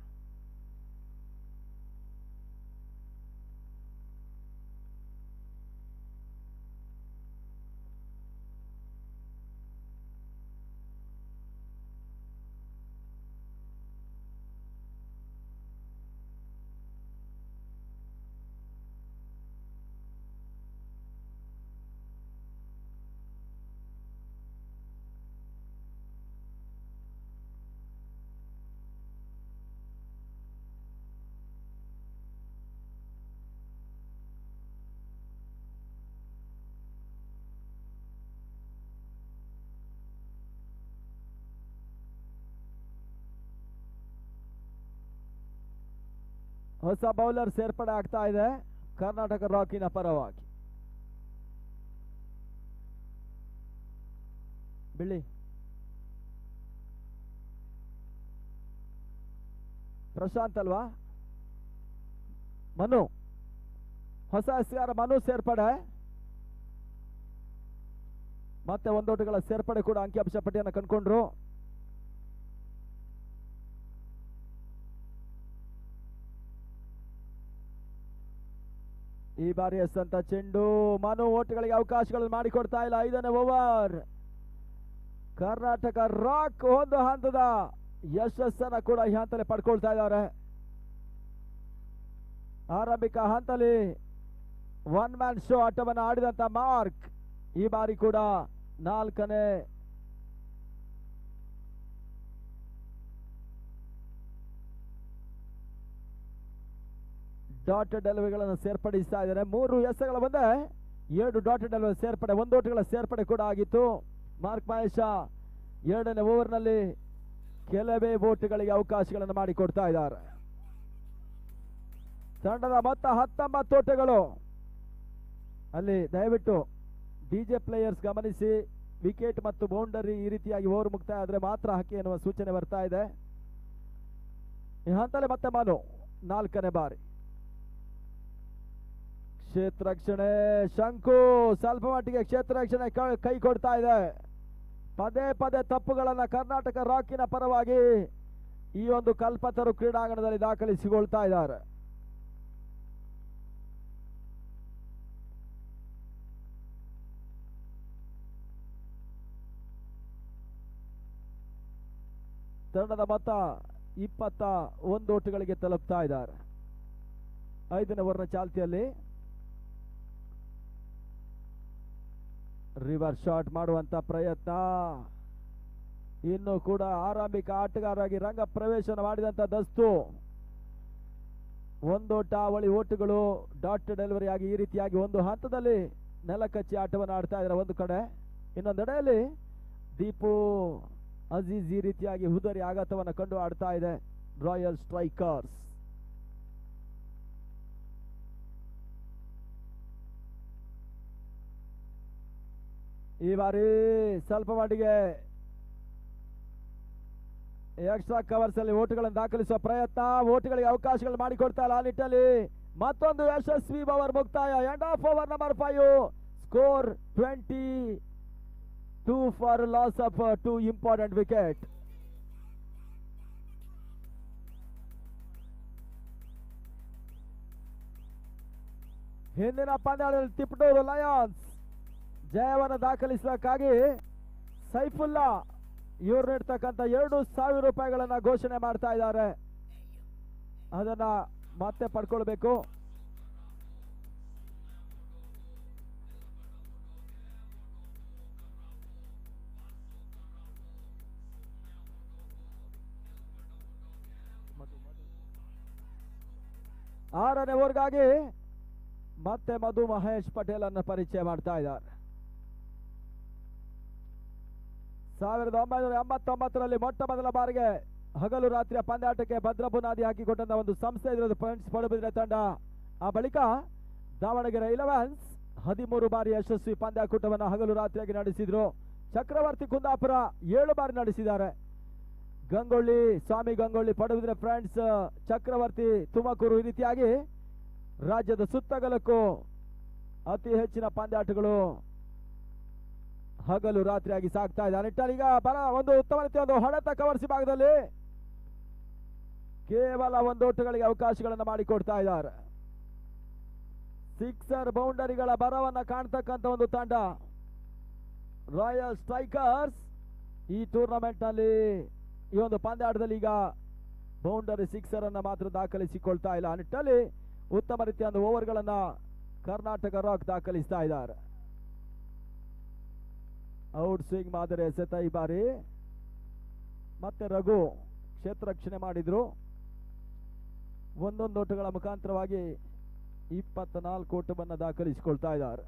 ಹೊಸ ಬೌಲರ್ ಸೇರ್ಪಡೆ ಆಗ್ತಾ ಇದೆ ಕರ್ನಾಟಕ ರಾಕಿನ ಪರವಾಗಿ. ಬಿಳಿ ಪ್ರಶಾಂತ್ ಅಲ್ವಾ? ಮನು, ಹೊಸ ಎಸ್ಗಾರ ಮನು ಸೇರ್ಪಡೆ. ಮತ್ತೆ ಒಂದೋಟಗಳ ಸೇರ್ಪಡೆ ಕೂಡ ಅಂಕಿಅಂಶ ಪಟ್ಟಿಯನ್ನು ಕಂಡುಕೊಂಡ್ರು. ಈ ಬಾರಿ ಎಸಂತ ಚೆಂಡು. ಮನು ಓಟಗಳಿಗೆ ಅವಕಾಶಗಳನ್ನು ಮಾಡಿಕೊಡ್ತಾ ಇಲ್ಲ. 5ನೇ ಓವರ್. ಕರ್ನಾಟಕ ರಾಕ್ ಒಂದು ಹಂತದ ಯಶಸ್ಸನ್ನ ಕೂಡ ಈ ಹಂತದಲ್ಲಿ ಪಡ್ಕೊಳ್ತಾ ಇದ್ದಾರೆ. ಆರಂಭಿಕ ಹಂತದಲ್ಲಿ 1 ಮ್ಯಾನ್ ಶೋ ಆಟವನ್ನು ಆಡಿದಂತ ಮಾರ್ಕ್ ಈ ಬಾರಿ ಕೂಡ 4ನೇ ಡಾಟೆಡ್ ಡೆಲಿವರಿಗಳನ್ನು ಸೇರ್ಪಡಿಸ್ತಾ ಇದ್ದಾರೆ. 3 ಎಸೆಗಳ ಬಂದೆ 7 ಡಾಟೆಡ್ ಡೆಲಿವರಿ ಸೇರ್ಪಡೆ, 1 ಓಟಗಳ ಸೇರ್ಪಡೆ ಕೂಡ ಆಗಿತ್ತು. ಮಾರ್ಕ್ ಮಹೇಶ 2ನೇ ಓವರ್ನಲ್ಲಿ ಕೆಲವೇ ಓಟಗಳಿಗೆ ಅವಕಾಶಗಳನ್ನು ಮಾಡಿಕೊಡ್ತಾ ಇದ್ದಾರೆ. ತಂಡದ ಮೊತ್ತ 19 ಓಟಗಳು. ಅಲ್ಲಿ ದಯವಿಟ್ಟು ಡಿಜೆ ಪ್ಲೇಯರ್ಸ್ ಗಮನಿಸಿ, ವಿಕೆಟ್ ಮತ್ತು ಬೌಂಡರಿ ಈ ರೀತಿಯಾಗಿ ಓವರ್ ಮುಕ್ತಾಯ ಆದರೆ ಮಾತ್ರ ಹಾಕಿ ಎನ್ನುವ ಸೂಚನೆ ಬರ್ತಾ ಇದೆ. ಈ ಹಂತದಲ್ಲಿ ಮತ್ತೆ ಮನು 4ನೇ ಬಾರಿ. ಕ್ಷೇತ್ರ ರಕ್ಷಣೆ ಶಂಕು ಸ್ವಲ್ಪ ಮಟ್ಟಿಗೆ ಕ್ಷೇತ್ರ ರಕ್ಷಣೆ ಕೈ ಕೊಡ್ತಾ ಇದೆ. ಪದೇ ಪದೇ ತಪ್ಪುಗಳನ್ನ ಕರ್ನಾಟಕ ರಾಕಿನ ಪರವಾಗಿ ಈ ಒಂದು ಕಲ್ಪತರು ಕ್ರೀಡಾಂಗಣದಲ್ಲಿ ದಾಖಲಿಸಿಕೊಳ್ತಾ ಇದ್ದಾರೆ. ತಂಡದ ಮೊತ್ತ 21 ಓಟಗಳಿಗೆ ತಲುಪ್ತಾ ಇದ್ದಾರೆ. 5ನೇ ಓವರ್ನ ಚಾಲ್ತಿಯಲ್ಲಿ ರಿವರ್ಸ್ ಶಾಟ್ ಮಾಡುವಂತ ಪ್ರಯತ್ನ. ಇನ್ನು ಕೂಡ ಆರಂಭಿಕ ಆಟಗಾರರಾಗಿ ರಂಗ ಪ್ರವೇಶ ಮಾಡಿದಂತ ದಸ್ತು. 1 ಓಟ ಅವಳಿ ಓಟುಗಳು ಡಾಟ್ ಡೆಲಿವರಿ ಆಗಿ ಈ ರೀತಿಯಾಗಿ ಒಂದು ಹಂತದಲ್ಲಿ ನೆಲಕಚ್ಚಿ ಆಟವನ್ನು ಆಡ್ತಾ ಇದ್ದಾರೆ ಒಂದು ಕಡೆ, ಇನ್ನೊಂದೆಡೆಯಲ್ಲಿ ದೀಪು ಅಜೀಜ್ ಈ ರೀತಿಯಾಗಿ ಹುದರಿ ಆಘಾತವನ್ನು ಕಂಡು ಆಡ್ತಾ ಇದೆ ರಾಯಲ್ ಸ್ಟ್ರೈಕರ್ಸ್. ಈ ಬಾರಿ ಸ್ವಲ್ಪ ಮಟ್ಟಿಗೆ ಎಕ್ಸ್ಟ್ರಾ ಕವರ್ಸ್ ಅಲ್ಲಿ ಓಟುಗಳನ್ನು ದಾಖಲಿಸುವ ಪ್ರಯತ್ನ, ಓಟುಗಳಿಗೆ ಅವಕಾಶಗಳು ಮಾಡಿಕೊಡ್ತಾ ಇಲ್ಲ. ಆ ನಿಟ್ಟಲ್ಲಿ ಮತ್ತೊಂದು ಯಶಸ್ವಿ ಓವರ್ ಮುಕ್ತಾಯ. End of over number 5. Score 22 for loss of 2 important wicket. ಹಿಂದಿನ ಪಂದ್ಯದಲ್ಲಿ ತಿಪಟೂರು ಲಯನ್ಸ್ ಜಯವನ್ನು ದಾಖಲಿಸಕ್ಕಾಗಿ ಸೈಫುಲ್ಲಾ ಇವ್ರು ನೀಡ್ತಕ್ಕಂಥ 2,000 ರೂಪಾಯಿಗಳನ್ನ ಘೋಷಣೆ ಮಾಡ್ತಾ ಇದ್ದಾರೆ. ಅದನ್ನ ಮತ್ತೆ ಪಡ್ಕೊಳ್ಬೇಕು. ಆರನೇ ಓವರ್ಗಾಗಿ ಮತ್ತೆ ಮಧು ಮಹೇಶ್ ಪಟೇಲ್ ಅನ್ನ ಪರಿಚಯ ಮಾಡ್ತಾ ಇದ್ದಾರೆ. 1989ರಲ್ಲಿ ಮೊಟ್ಟ ಮೊದಲ ಬಾರಿಗೆ ಹಗಲು ರಾತ್ರಿಯ ಪಂದ್ಯಾಟಕ್ಕೆ ಭದ್ರ ಬುನಾದಿ ಹಾಕಿಕೊಟ್ಟಂತ ಒಂದು ಸಂಸ್ಥೆ ಇರೋದು ಫ್ರೆಂಡ್ಸ್ ಪಡುಬಿದ್ರೆ ತಂಡ. ಆ ಬಳಿಕ ದಾವಣಗೆರೆ 11 13 ಬಾರಿ ಯಶಸ್ವಿ ಪಂದ್ಯಾಕೂಟವನ್ನು ಹಗಲು ರಾತ್ರಿಯಾಗಿ ನಡೆಸಿದ್ರು. ಚಕ್ರವರ್ತಿ ಕುಂದಾಪುರ 7 ಬಾರಿ ನಡೆಸಿದ್ದಾರೆ. ಗಂಗೊಳ್ಳಿ ಸ್ವಾಮಿ ಗಂಗೊಳ್ಳಿ ಪಡುಬಿದ್ರೆ ಫ್ರೆಂಡ್ಸ್ ಚಕ್ರವರ್ತಿ ತುಮಕೂರು ಈ ರೀತಿಯಾಗಿ ರಾಜ್ಯದ ಸುತ್ತಗಲಕ್ಕೂ ಅತಿ ಹೆಚ್ಚಿನ ಪಂದ್ಯಾಟಗಳು ಹಗಲು ರಾತ್ರಿಯಾಗಿ ಸಾಗ್ತಾ ಇದೆ. ನಿಟ್ಟಲ್ಲಿ ಈಗ ಒಂದು ಉತ್ತಮ ರೀತಿಯ ಒಂದು ಹೊಡೆತ ಕವರ್ಸಿ ಭಾಗದಲ್ಲಿ ಕೇವಲ ಒಂದು ಓಟಗಳಿಗೆ ಅವಕಾಶಗಳನ್ನು ಮಾಡಿಕೊಡ್ತಾ ಇದ್ದಾರೆ. ಸಿಕ್ಸರ್ ಬೌಂಡರಿಗಳ ಬರವನ್ನ ಕಾಣ್ತಕ್ಕಂಥ ಒಂದು ತಂಡ ರಾಯಲ್ ಸ್ಟ್ರೈಕರ್ಸ್. ಈ ಟೂರ್ನಮೆಂಟ್ ನಲ್ಲಿ ಈ ಒಂದು ಪಂದ್ಯಾಟದಲ್ಲಿ ಈಗ ಬೌಂಡರಿ ಸಿಕ್ಸರ್ ಅನ್ನ ಮಾತ್ರ ದಾಖಲಿಸಿಕೊಳ್ತಾ ಇಲ್ಲ. ಆ ನಿಟ್ಟಲ್ಲಿ ಉತ್ತಮ ರೀತಿಯ ಒಂದು ಓವರ್ಗಳನ್ನ ಕರ್ನಾಟಕ ರಾಕ್ ದಾಖಲಿಸ್ತಾ ಇದ್ದಾರೆ. ಔಟ್ ಸ್ವಿಂಗ್ ಮಾದರಿ ಎಸೆತ ಈ ಬಾರಿ ಮತ್ತೆ ರಘು ಕ್ಷೇತ್ರ ರಕ್ಷಣೆ ಮಾಡಿದ್ರು. ಒಂದೊಂದು ಓಟಗಳ ಮುಖಾಂತರವಾಗಿ 24 ಓಟವನ್ನು ದಾಖಲಿಸಿಕೊಳ್ತಾ ಇದ್ದಾರೆ.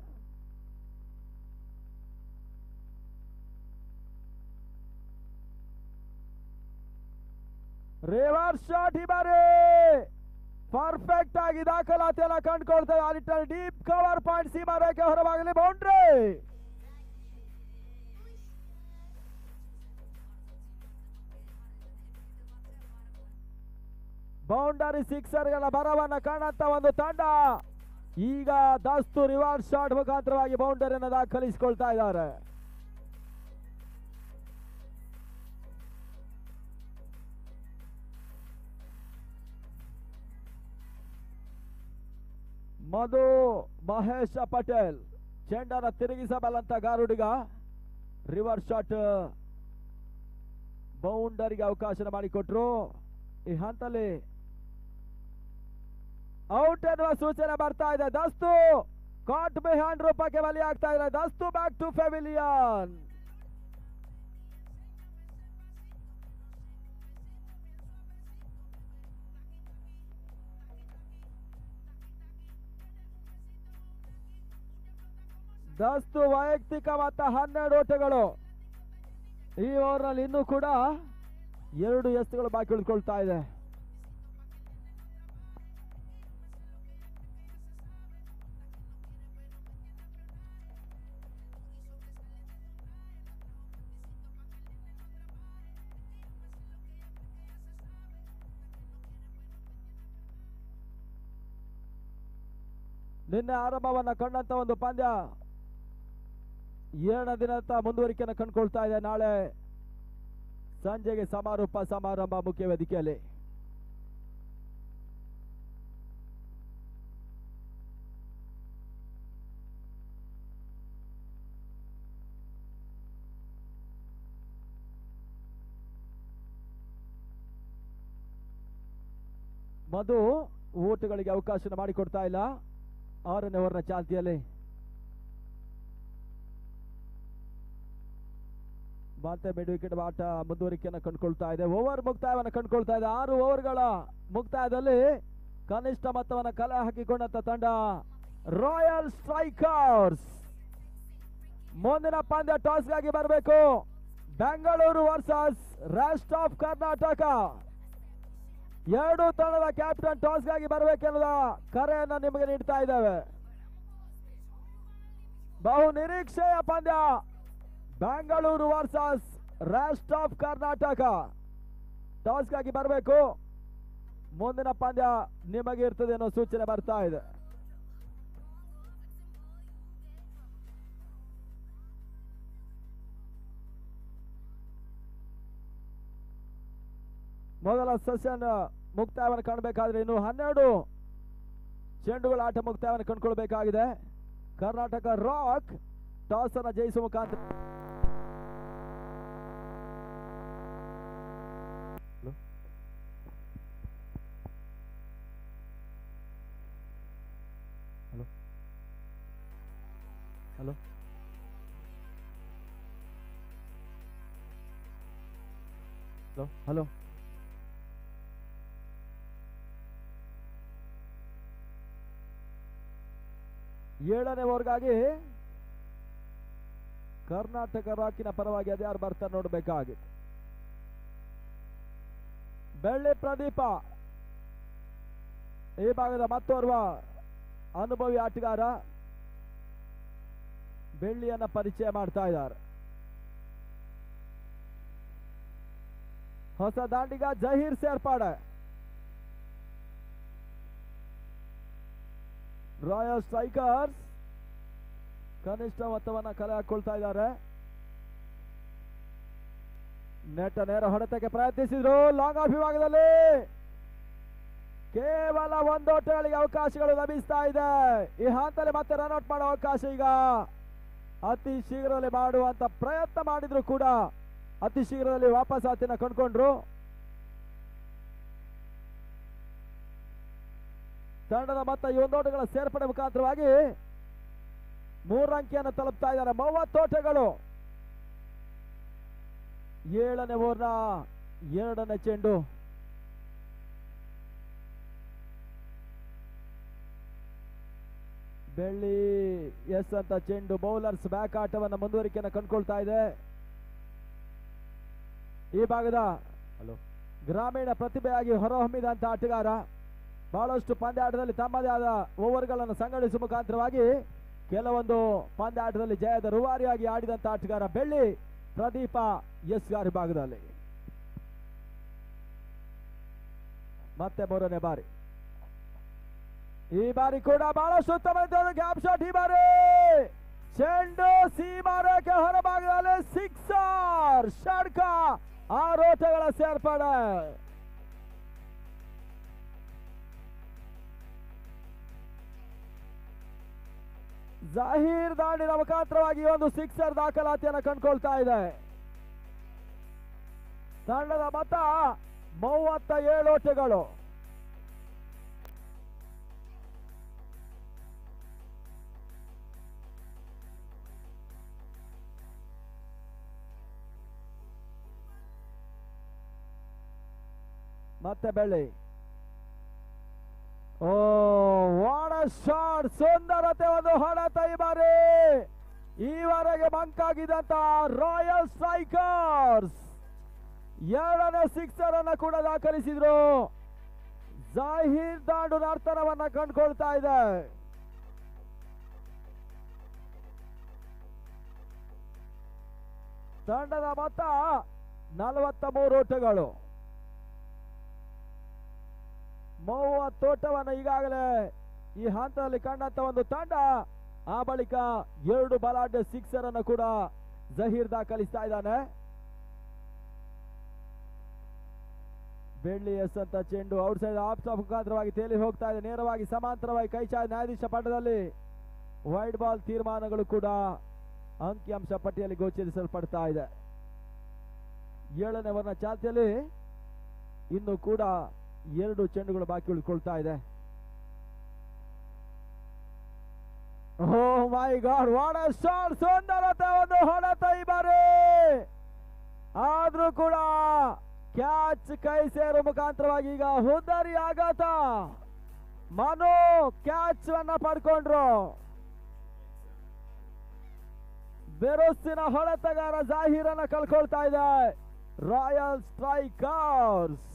ರಿವರ್ಸ್ ಶಾಟ್ ಈ ಬಾರಿ ಪರ್ಫೆಕ್ಟ್ ಆಗಿ ದಾಖಲಾತಿಯನ್ನ ಕಂಡುಕೊಳ್ತಾ ಇದ್ದಾರೆ. ಡೀಪ್ ಕವರ್ ಪಾಯಿಂಟ್ ಸೀಮಾ ರೇಖೆ ಹೊರಭಾಗದಲ್ಲಿ ಬೌಂಡ್ರಿ. ಬೌಂಡರಿ ಸಿಕ್ಸರ್ಗಳ ಬರವನ್ನ ಕಾಣಂತ ಒಂದು ತಂಡ ಈಗ ದಸ್ತು ರಿವರ್ಸ್ ಶಾಟ್ ಮುಖಾಂತರವಾಗಿ ಬೌಂಡರಿಯನ್ನು ದಾಖಲಿಸಿಕೊಳ್ತಾ ಇದ್ದಾರೆ. ಮಧು ಮಹೇಶ ಪಟೇಲ್ ಚೆಂಡನ್ನು ತಿರುಗಿಸಬಲ್ಲಂತ ಗಾರುಡಿಗ ರಿವರ್ಸ್ ಶಾಟ್ ಬೌಂಡರಿಗೆ ಅವಕಾಶ ಮಾಡಿಕೊಟ್ರು. ಈ ಹಂತದಲ್ಲಿ ಔಟ್ ಎನ್ನುವ ಸೂಚನೆ ಬರ್ತಾ ಇದೆ. ದಸ್ತು ಕಾಟ್ ಬಿಹೈಂಡ್ ರೂಪಕ್ಕೆ ಬಲಿ ಆಗ್ತಾ ಇದೆ. Dastu back to pavilion. Dastu ವೈಯಕ್ತಿಕ ಮತ್ತು 12 ಓಟಗಳು. ಈ ಓವರ್ನಲ್ಲಿ ಇನ್ನೂ ಕೂಡ 2 ಎಸ್ಗಳು ಬಾಕಿ ಉಳಿದುಕೊಳ್ತಾ ಇದೆ. ನಿನ್ನೆ ಆರಂಭವನ್ನ ಕಂಡಂತ ಒಂದು ಪಂದ್ಯ 7ನೇ ದಿನದ ಮುಂದುವರಿಕೆಯನ್ನು ಕಂಡುಕೊಳ್ತಾ ಇದೆ. ನಾಳೆ ಸಂಜೆಗೆ ಸಮಾರಂಭ ಮುಖ್ಯ ವೇದಿಕೆಯಲ್ಲಿ. ಮಧು ಓಟುಗಳಿಗೆ ಅವಕಾಶ ಮಾಡಿಕೊಡ್ತಾ ಇಲ್ಲ 6ನೇ ಓವರ್ನ ಚಾಲ್ತಿಯಲ್ಲಿ. ಮತ್ತೆ ಮಿಡ್ ವಿಕೆಟ್ ಆಟ ಮುಂದುವರಿಕೆಯನ್ನು ಕಂಡುಕೊಳ್ತಾ ಇದೆ. ಓವರ್ ಮುಕ್ತಾಯವನ್ನು ಕಂಡುಕೊಳ್ತಾ ಇದೆ. 6 ಓವರ್ಗಳ ಮುಕ್ತಾಯದಲ್ಲಿ ಕನಿಷ್ಠ ಮೊತ್ತವನ್ನು ಕಲೆ ಹಾಕಿಕೊಂಡಂತ ತಂಡ ರಾಯಲ್ ಸ್ಟ್ರೈಕರ್ಸ್. ಮುಂದಿನ ಪಂದ್ಯ ಟಾಸ್ಗಾಗಿ ಬರಬೇಕು. Bengaluru versus rest of Karnataka. ಎರಡು ತಂಡದ ಕ್ಯಾಪ್ಟನ್ ಟಾಸ್ಗಾಗಿ ಬರಬೇಕೆನ್ನುವ ಕರೆಯನ್ನು ನಿಮಗೆ ನೀಡ್ತಾ ಇದ್ದೇವೆ. ಬಹು ನಿರೀಕ್ಷೆಯ ಪಂದ್ಯ Bengaluru versus rest of Karnataka. ಟಾಸ್ಗಾಗಿ ಬರಬೇಕು. ಮುಂದಿನ ಪಂದ್ಯ ನಿಮಗೆ ಇರ್ತದೆ ಅನ್ನೋ ಸೂಚನೆ ಬರ್ತಾ ಇದೆ. ಮೊದಲ ಸೆಷನ್ ಮುಕ್ತಾಯವನ್ನು ಕಾಣಬೇಕಾದ್ರೆ ಇನ್ನು 12 ಚೆಂಡುಗಳ ಆಟ ಮುಕ್ತಾಯವನ್ನು ಕಂಡುಕೊಳ್ಬೇಕಾಗಿದೆ. ಕರ್ನಾಟಕ ರಾಕ್ ಟಾಸ್ ಅನ್ನು ಜಯಿಸುವ ಮುಖಾಂತರ ಹಲೋ ಹಲೋ ಹಲೋ 7ನೇ ಓವರ್ಗಾಗಿ ಕರ್ನಾಟಕ ರಾಕಿನ ಪರವಾಗಿ ಅದ್ಯಾರು ಬರ್ತಾರೆ ನೋಡಬೇಕಾಗಿದೆ. ಬೆಳ್ಳಿ ಪ್ರದೀಪ ಈ ಭಾಗದ ಮತ್ತೋರ್ವ ಅನುಭವಿ ಆಟಗಾರ ಬೆಳ್ಳಿಯನ್ನ ಪರಿಚಯ ಮಾಡ್ತಾ ಇದ್ದಾರೆ. ಹೊಸ ದಾಂಡಿಗ ಜಹೀರ್ ಸೇರ್ಪಾಡೆ. ರಾಯಲ್ ಸ್ಟ್ರೈಕರ್ಸ್ ಕನಿಷ್ಠ ಮೊತ್ತವನ್ನು ಕಲೆ ಹಾಕೊಳ್ತಾ ಇದ್ದಾರೆ. ನೆಟ್ಟ ನೇರ ಹೊಡೆತಕ್ಕೆ ಪ್ರಯತ್ನಿಸಿದ್ರು. ಲಾಂಗ್ ಆಫ್ ವಿಭಾಗದಲ್ಲಿ ಕೇವಲ 1 ಓಟಗಳಿಗೆ ಅವಕಾಶಗಳು ಲಭಿಸ್ತಾ ಇದೆ. ಈ ಹಂತದಲ್ಲಿ ಮತ್ತೆ ರನ್ಔಟ್ ಮಾಡೋ ಅವಕಾಶ ಈಗ ಅತಿ ಶೀಘ್ರದಲ್ಲಿ ಮಾಡುವಂತ ಪ್ರಯತ್ನ ಮಾಡಿದ್ರು ಕೂಡ ಅತಿ ಶೀಘ್ರದಲ್ಲಿ ವಾಪಸ್ ಆತಿನ ಕಂಡುಕೊಂಡ್ರು. ತಂಡದ ಮೊತ್ತ 1 ಓಟಗಳ ಸೇರ್ಪಡೆ ಮುಖಾಂತರವಾಗಿ 3 ಅಂಕಿಯನ್ನು ತಲುಪ್ತಾ ಇದ್ದಾರೆ. 30 ಓಟಗಳು. 7ನೇ ಓವರ್ನ 2ನೇ ಚೆಂಡು. ಬೆಳ್ಳಿ ಎಸ್ ಅಂತ ಚೆಂಡು. ಬೌಲರ್ಸ್ ಬ್ಯಾಕ್ ಆಟವನ್ನು ಮುಂದುವರಿಕೆಯನ್ನು ಕಂಡುಕೊಳ್ತಾ ಇದೆ. ಈ ಭಾಗದ ಗ್ರಾಮೀಣ ಪ್ರತಿಭೆಯಾಗಿ ಹೊರಹೊಮ್ಮಿದಂತ ಆಟಗಾರ ಬಹಳಷ್ಟು ಪಂದ್ಯಾಟದಲ್ಲಿ ತಮ್ಮದೇ ಆದ ಓವರ್ಗಳನ್ನು ಸಂಘಟಿಸುವ ಮುಖಾಂತರವಾಗಿ ಕೆಲವೊಂದು ಪಂದ್ಯಾಟದಲ್ಲಿ ಜಯದ ರೂವಾರಿಯಾಗಿ ಆಡಿದಂತ ಆಟಗಾರ ಬೆಳ್ಳಿ ಪ್ರದೀಪ ಎಸ್ ಗಾರಿ ಭಾಗದಲ್ಲಿ. ಮತ್ತೆ 3ನೇ ಬಾರಿ. ಈ ಬಾರಿ ಕೂಡ ಬಹಳಷ್ಟು ಉತ್ತಮ ಗ್ಯಾಪ್ ಶಾಟ್. ಈ ಬಾರಿ ಚೆಂಡು ಸೀಮಾರೇಖೆ ಹೊರಭಾಗದಲ್ಲಿ ಸಿಕ್ಸರ್ ಷಡ್ಕ. 6 ಓಟಗಳ ಸೇರ್ಪಡೆ. ಜಹೀರ್ ದಾಂಡಿನ ಮುಖಾಂತರವಾಗಿ ಒಂದು ಸಿಕ್ಸರ್ ದಾಖಲಾತಿಯನ್ನು ಕಂಡುಕೊಳ್ತಾ ಇದೆ. ತಂಡದ ಮೊತ್ತ 37 ಓಟಗಳು. ಮತ್ತೆ ಬೆಳ್ಳಿ. ಓ ವಾಟ್ ಅ ಶಾಟ್. ಸುಂದರತೆ ಒಂದು ಹೊಡೆತ. ಈ ಬಾರಿ ಈವರೆಗೆ ಮಂಕಾಗಿದ್ದಂತ ರಾಯಲ್ ಸ್ಟ್ರೈಕರ್ಸ್ 2ನೇ ಸಿಕ್ಸರ್ ಅನ್ನ ಕೂಡ ದಾಖಲಿಸಿದ್ರು. ಜಹೀರ್ ದಾಂಡು ನರ್ತನವನ್ನ ಕಂಡುಕೊಳ್ತಾ ಇದೆ. ತಂಡದ ಮೊತ್ತ 43 ಓಟಗಳು. 30 ಓಟವನ್ನು ಈಗಾಗಲೇ ಈ ಹಂತದಲ್ಲಿ ಕಂಡಂತ ಒಂದು ತಂಡ. ಆ ಬಳಿಕ 2 ಬಲಾಢ್ಯ ಸಿಕ್ಸರ್ ಅನ್ನು ಕೂಡ ಜಹೀರ್ ದಾಖಲಿಸ್ತಾ ಇದ್ದಾನೆ. ಬೆಳ್ಳಿ ಎಸ್ ಅಂತ ಚೆಂಡು ಔಟ್ ಸೈಡ್ ಆಫ್ ಸ್ಟಾಪ್ ಮುಖಾಂತರವಾಗಿ ತೇಲಿ ಹೋಗ್ತಾ ಇದೆ. ನೇರವಾಗಿ ಸಮಾಂತರವಾಗಿ ಕೈಚಾಯ್ ನ್ಯಾಯಾಧೀಶ ಪಟ್ಟದಲ್ಲಿ ವೈಡ್ ಬಾಲ್ ತೀರ್ಮಾನಗಳು ಕೂಡ ಅಂಕಿಅಂಶ ಪಟ್ಟಿಯಲ್ಲಿ ಗೋಚರಿಸಲ್ಪಡ್ತಾ ಇದೆ. 7ನೇ ಓವರ್ನ ಚಾಲ್ತಿಯಲ್ಲಿ ಇನ್ನು ಕೂಡ 2 ಚೆಂಡುಗಳು ಬಾಕಿ ಉಳಿದುಕೊಳ್ತಾ ಇದೆ. Oh my god, what a shot. ಸುಂದರತೆ ಒಂದು ಹೊಡೆತ ಈ ಬಾರಿ. ಆದ್ರೂ ಕೂಡ ಕ್ಯಾಚ್ ಕೈ ಸೇರುವ ಮುಖಾಂತರವಾಗಿ ಈಗ ಹುದ್ದರಿ ಆಘಾತ. ಮನು ಕ್ಯಾಚ್ ಅನ್ನ ಪಡ್ಕೊಂಡ್ರು. ಬಿರುಸಿನ ಹೊಡೆತಗಾರ ಜಾಹೀರನ್ನ ಕಳ್ಕೊಳ್ತಾ ಇದೆ ರಾಯಲ್ ಸ್ಟ್ರೈಕರ್ಸ್.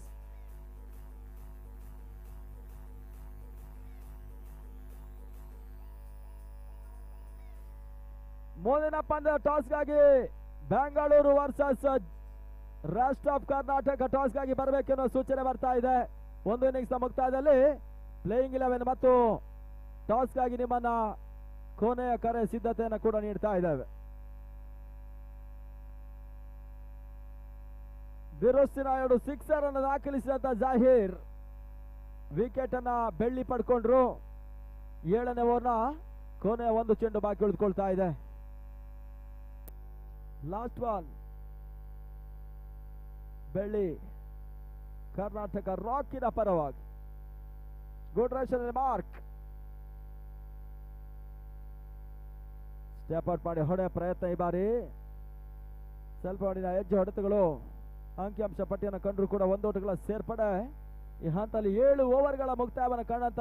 ಮುಂದಿನ ಪಂದ್ಯ ಟಾಸ್ಗಾಗಿ Bengaluru versus rest of Karnataka ಟಾಸ್ಗಾಗಿ ಬರಬೇಕೆನ್ನೋ ಸೂಚನೆ ಬರ್ತಾ ಇದೆ. ಒಂದು ಇನ್ನಿಂಗ್ಸ್ ಮುಕ್ತಾಯದಲ್ಲಿ ಪ್ಲೇಯಿಂಗ್ 11 ಮತ್ತು ಟಾಸ್ಗಾಗಿ ನಿಮ್ಮನ್ನ ಕೊನೆಯ ಕರೆ ಸಿದ್ಧತೆಯನ್ನು ಕೂಡ ನೀಡ್ತಾ ಇದ್ದೇವೆ. ಬಿರುಸಿನ 2 ಸಿಕ್ಸರ್ ಅನ್ನು ದಾಖಲಿಸಿದಂತ ಜಾಹೀರ್ ವಿಕೆಟ್ ಅನ್ನ ಬೆಳ್ಳಿ ಪಡ್ಕೊಂಡ್ರು. 7ನೇ ಓವರ್ನ ಕೊನೆಯ 1 ಚೆಂಡು ಬಾಕಿ ಉಳಿದುಕೊಳ್ತಾ ಇದೆ. ಲಾಸ್ಟ್ ಬಾಲ್ ಬೆಳ್ಳಿ ಕರ್ನಾಟಕ ರಾಕಿನ ಪರವಾಗಿ. Good run mark step out ಮಾಡಿ ಹೊಡೆಯ ಪ್ರಯತ್ನ. ಈ ಬಾರಿ ಸ್ವಲ್ಪ ಹೊಡಿನ ಹೆಜ್ಜೆ ಹೊಡೆತಗಳು ಅಂಕಿಅಂಶ ಪಟ್ಟಿಯನ್ನು ಕಂಡ್ರು ಕೂಡ 1 ಓಟಗಳ ಸೇರ್ಪಡೆ. ಈ ಹಂತದಲ್ಲಿ 7 ಓವರ್ಗಳ ಮುಕ್ತಾಯವನ್ನು ಕಂಡಂತ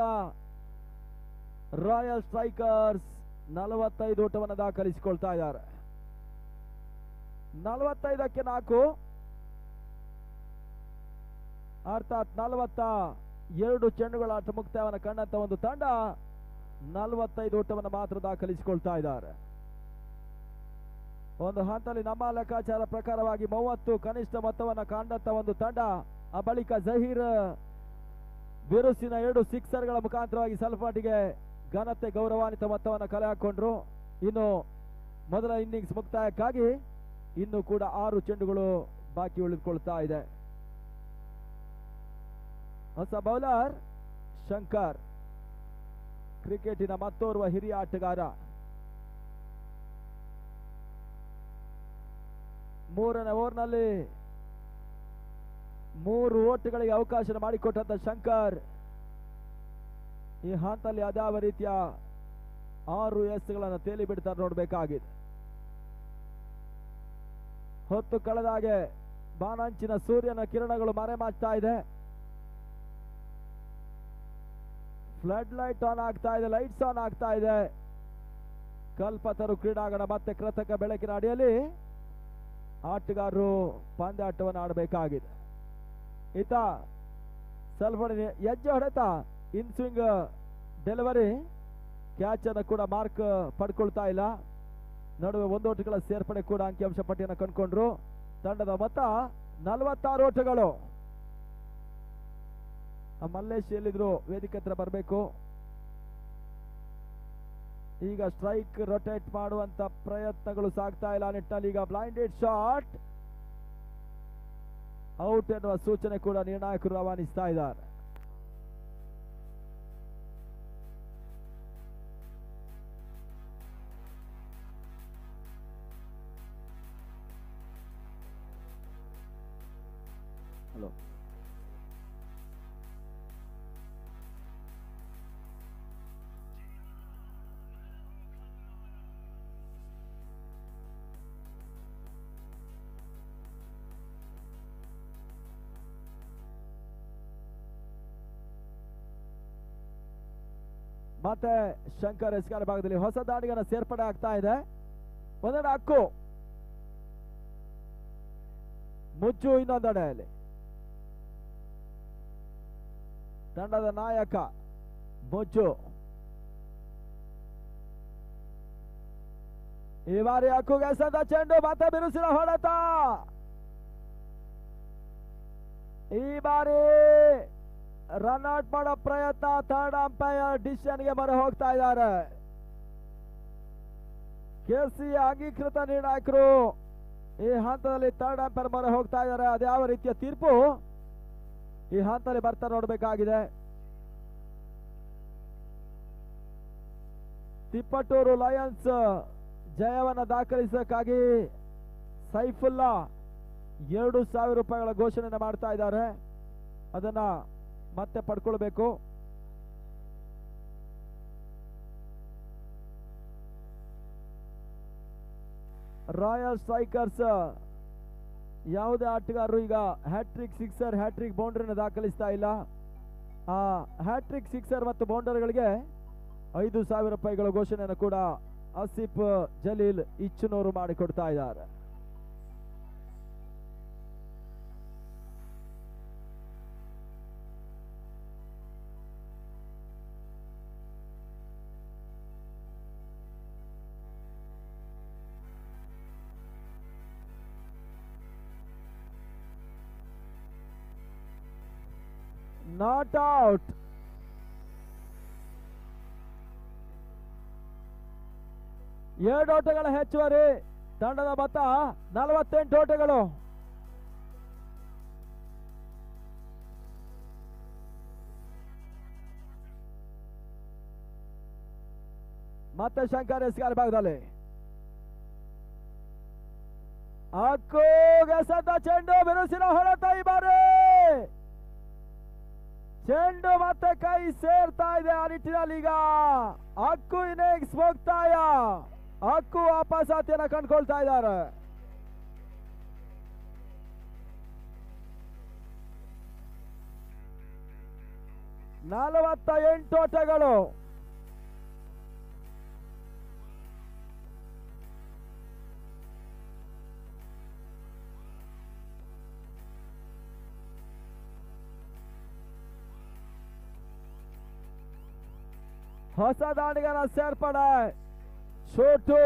ರಾಯಲ್ ಸ್ಟ್ರೈಕರ್ಸ್ 45 ಓಟವನ್ನು ದಾಖಲಿಸಿಕೊಳ್ತಾ ಇದ್ದಾರೆ. 45ಕ್ಕೆ 4 ಅರ್ಥಾತ್ 42 ಚೆಂಡುಗಳ ಆಟ ಮುಕ್ತಾಯವನ್ನು ಕಂಡಂತ ಒಂದು ತಂಡ 45 ಓಟವನ್ನು ಮಾತ್ರ ದಾಖಲಿಸಿಕೊಳ್ತಾ ಇದ್ದಾರೆ. ಒಂದು ಹಂತದಲ್ಲಿ ನಮ್ಮ ಲೆಕ್ಕಾಚಾರ ಪ್ರಕಾರವಾಗಿ 30 ಕನಿಷ್ಠ ಮೊತ್ತವನ್ನು ಕಂಡಂತ ಒಂದು ತಂಡ. ಆ ಬಳಿಕ ಜಹೀರ್ ಬಿರುಸಿನ 2 ಸಿಕ್ಸರ್ಗಳ ಮುಖಾಂತರವಾಗಿ ಸ್ವಲ್ಪ ಮಟ್ಟಿಗೆ ಘನತೆ ಗೌರವಾನ್ವಿತ ಮೊತ್ತವನ್ನು ಕಲೆ ಹಾಕೊಂಡ್ರು. ಇನ್ನು ಮೊದಲ ಇನ್ನಿಂಗ್ಸ್ ಮುಕ್ತಾಯಕ್ಕಾಗಿ ಇನ್ನು ಕೂಡ 6 ಚೆಂಡುಗಳು ಬಾಕಿ ಉಳಿದುಕೊಳ್ತಾ ಇದೆ. ಹೊಸ ಬೌಲರ್ ಶಂಕರ್, ಕ್ರಿಕೆಟಿನ ಮತ್ತೋರ್ವ ಹಿರಿಯ ಆಟಗಾರ. 3ನೇ ಓವರ್ನಲ್ಲಿ 3 ಓಟಗಳಿಗೆ ಅವಕಾಶ ಮಾಡಿಕೊಟ್ಟಂತ ಶಂಕರ್ ಈ ಹಂತದಲ್ಲಿ ಅದಾವ ರೀತಿಯ 6 ಎಸ್ಗಳನ್ನು ತೇಲಿ ಬಿಡ್ತಾರೆ ನೋಡಬೇಕಾಗಿದೆ. ಹೊತ್ತು ಕಳೆದಾಗೆ ಬಾನಂಚಿನ ಸೂರ್ಯನ ಕಿರಣಗಳು ಮರೆಮಾಚ್ತಾ ಇದೆ. ಫ್ಲಡ್ ಲೈಟ್ ಆನ್ ಆಗ್ತಾ ಇದೆ, ಲೈಟ್ಸ್ ಆನ್ ಆಗ್ತಾ ಇದೆ. ಕಲ್ಪತರು ಕ್ರೀಡಾಂಗಣ ಮತ್ತೆ ಕೃತಕ ಬೆಳಕಿನ ಅಡಿಯಲ್ಲಿ ಆಟಗಾರರು ಪಂದ್ಯಾಟವನ್ನು ಆಡಬೇಕಾಗಿದೆ. ಈತ ಸ್ವಲ್ಪ ಹೆಜ್ಜೆ ಹೊಡೆತ ಇನ್ ಸ್ವಿಂಗ್ ಡೆಲಿವರಿ ಕ್ಯಾಚ್ ಅನ್ನು ಕೂಡ ಮಾರ್ಕ್ ಪಡ್ಕೊಳ್ತಾ ಇಲ್ಲ. ನಡುವೆ 1 ಓಟಗಳ ಸೇರ್ಪಡೆ ಕೂಡ ಅಂಕಿಅಂಶ ಪಟ್ಟಿಯನ್ನು ಕಂಡುಕೊಂಡ್ರು. ತಂಡದ ಮೊತ್ತ 46 ಓಟಗಳು. ಮಲ್ಲೇಶ್ ಎಲ್ಲಿದ್ರು ವೇದಿಕೆ ಹತ್ರ ಬರಬೇಕು. ಈಗ ಸ್ಟ್ರೈಕ್ ರೊಟೇಟ್ ಮಾಡುವಂತ ಪ್ರಯತ್ನಗಳು ಸಾಗ್ತಾ ಇಲ್ಲ ನಿಟ್ಟಿನಲ್ಲಿ. ಈಗ ಬ್ಲೈಂಡೆಡ್ ಶಾಟ್ ಔಟ್ ಎನ್ನುವ ಸೂಚನೆ ಕೂಡ ನಿರ್ಣಾಯಕರು ರವಾನಿಸ್ತಾ ಇದ್ದಾರೆ. ಹಲೋ, ಮತ್ತೆ ಶಂಕರ್ ಎಸ್ಕಾರ ಭಾಗದಲ್ಲಿ ಹೊಸ ದಾಳಿಗನ ಸೇರ್ಪಡೆ ಆಗ್ತಾ ಇದೆ. ಒಂದೆಡೆ ಹಕ್ಕು ಮುಚ್ಚು, ಇನ್ನೊಂದೆಡೆಯಲ್ಲಿ ತಂಡದ ನಾಯಕ ಮುಚ್ಚು. ಈ ಬಾರಿ ಹಕ್ಕುಗೆ ಸದ ಚೆಂಡು, ಮತ್ತೆ ಬಿರುಸಿನ ಹೊಡೆತ. ಈ ಬಾರಿ ರನ್ಔಟ್ ಮಾಡೋ ಪ್ರಯತ್ನ, ಥರ್ಡ್ ಅಂಪೈರ್ ಡಿಸಿಷನ್ಗೆ ಮೊರೆ ಹೋಗ್ತಾ ಇದ್ದಾರೆ. ಕೆಸಿ ಅಂಗೀಕೃತ ನಿರ್ಣಾಯಕರು ಈ ಹಂತದಲ್ಲಿ ಥರ್ಡ್ ಅಂಪೈರ್ ಮೊರೆ ಹೋಗ್ತಾ ಇದ್ದಾರೆ. ಅದ್ಯಾವ ರೀತಿಯ ತೀರ್ಪು ಈ ಹಂತದಲ್ಲಿ ಬರ್ತಾ ನೋಡಬೇಕಾಗಿದೆ. ತಿಪ್ಪಟೂರು ಲಯನ್ಸ್ ಜಯವನ್ನು ದಾಖಲಿಸಕ್ಕಾಗಿ ಸೈಫುಲ್ಲಾ 2,000 ರೂಪಾಯಿಗಳ ಘೋಷಣೆಯನ್ನು ಮಾಡ್ತಾ ಇದ್ದಾರೆ. ಅದನ್ನ ಮತ್ತೆ ಪಡ್ಕೊಳ್ಬೇಕು. ರಾಯಲ್ ಸ್ಟ್ರೈಕರ್ಸ್ ಯಾವುದೇ ಆಟಗಾರರು ಈಗ ಹ್ಯಾಟ್ರಿಕ್ ಸಿಕ್ಸರ್, ಹ್ಯಾಟ್ರಿಕ್ ಬೌಂಡ್ರಿನ ದಾಖಲಿಸ್ತಾ ಇಲ್ಲ. ಆ ಹ್ಯಾಟ್ರಿಕ್ ಸಿಕ್ಸರ್ ಮತ್ತು ಬೌಂಡರ್ಗಳಿಗೆ 5,000 ರೂಪಾಯಿಗಳ ಘೋಷಣೆಯನ್ನು ಕೂಡ ಆಸಿಫ್ ಜಲೀಲ್ ಇಚ್ಚನೂರು ಮಾಡಿಕೊಡ್ತಾ ಇದ್ದಾರೆ. Not out. ಎರಡು ಓಟಗಳ ಹೆಚ್ಚುವರಿ. ತಂಡದ ಮೊತ್ತ 48 ಓಟಗಳು. ಮತ್ತೆ ಶಂಕರ್ ಎಸ್ಗಾರ್ ಭಾಗದಲ್ಲಿ ಅಕ್ಕೂಗೆ ಸದ್ದ ಚೆಂಡು ಬಿರುಸಿನ ಹೊಡೆತ. ಈ ಬಾರಿ ಚೆಂಡು ಮತ್ತೆ ಕೈ ಸೇರ್ತಾ ಇದೆ. ಆ ನಿಟ್ಟಿನಲ್ಲಿ ಈಗ ಅಕ್ಕು ಇನ್ನಿಂಗ್ಸ್ ಮುಕ್ತಾಯ. ಅಕ್ಕು ವಾಪಸಾತಿಯನ್ನ ಕಂಡುಕೊಳ್ತಾ ಇದ್ದಾರೆ. ನಲವತ್ತ 48 ಓಟಗಳು. ಹೊಸ ದಾಂಡಿಗರ ಸೇರ್ಪಡೆ ಶೋಟು.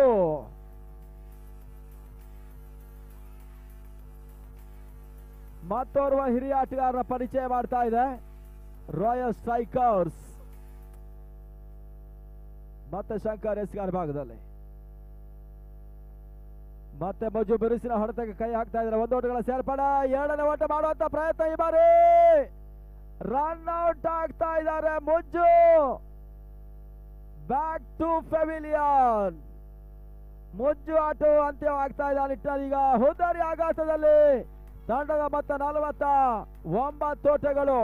ಮತ್ತೋರ್ವ ಹಿರಿಯ ಆಟಗಾರರ ಪರಿಚಯ ಮಾಡ್ತಾ ಇದೆ ರಾಯಲ್ ಸ್ಟ್ರೈಕರ್ಸ್. ಮತ್ತೆ ಶಂಕರ್ ಎಸ್ಗಾರ್ ಭಾಗದಲ್ಲಿ ಮತ್ತೆ ಮಜು ಬಿರುಸಿನ ಹೊಡೆತಕ್ಕೆ ಕೈ ಹಾಕ್ತಾ ಇದ್ದಾರೆ. ಒಂದು ಓಟಗಳ ಸೇರ್ಪಡೆ. ಎರಡನೇ ಓಟ ಮಾಡುವಂತ ಪ್ರಯತ್ನ. ಈ ಬಾರಿ ರನ್ ಔಟ್ ಆಗ್ತಾ ಇದ್ದಾರೆ Mujju. Back to pavilion. Mujju ಆಟ ಅಂತ್ಯವಾಗ್ತಾ ಇದೆ. ನಿಟ್ಟಿನಲ್ಲಿ ಈಗ ಹುದಾರಿ ಆಘಾತದಲ್ಲಿ ತಂಡದ ಮೊತ್ತ 49 ಓಟಗಳು.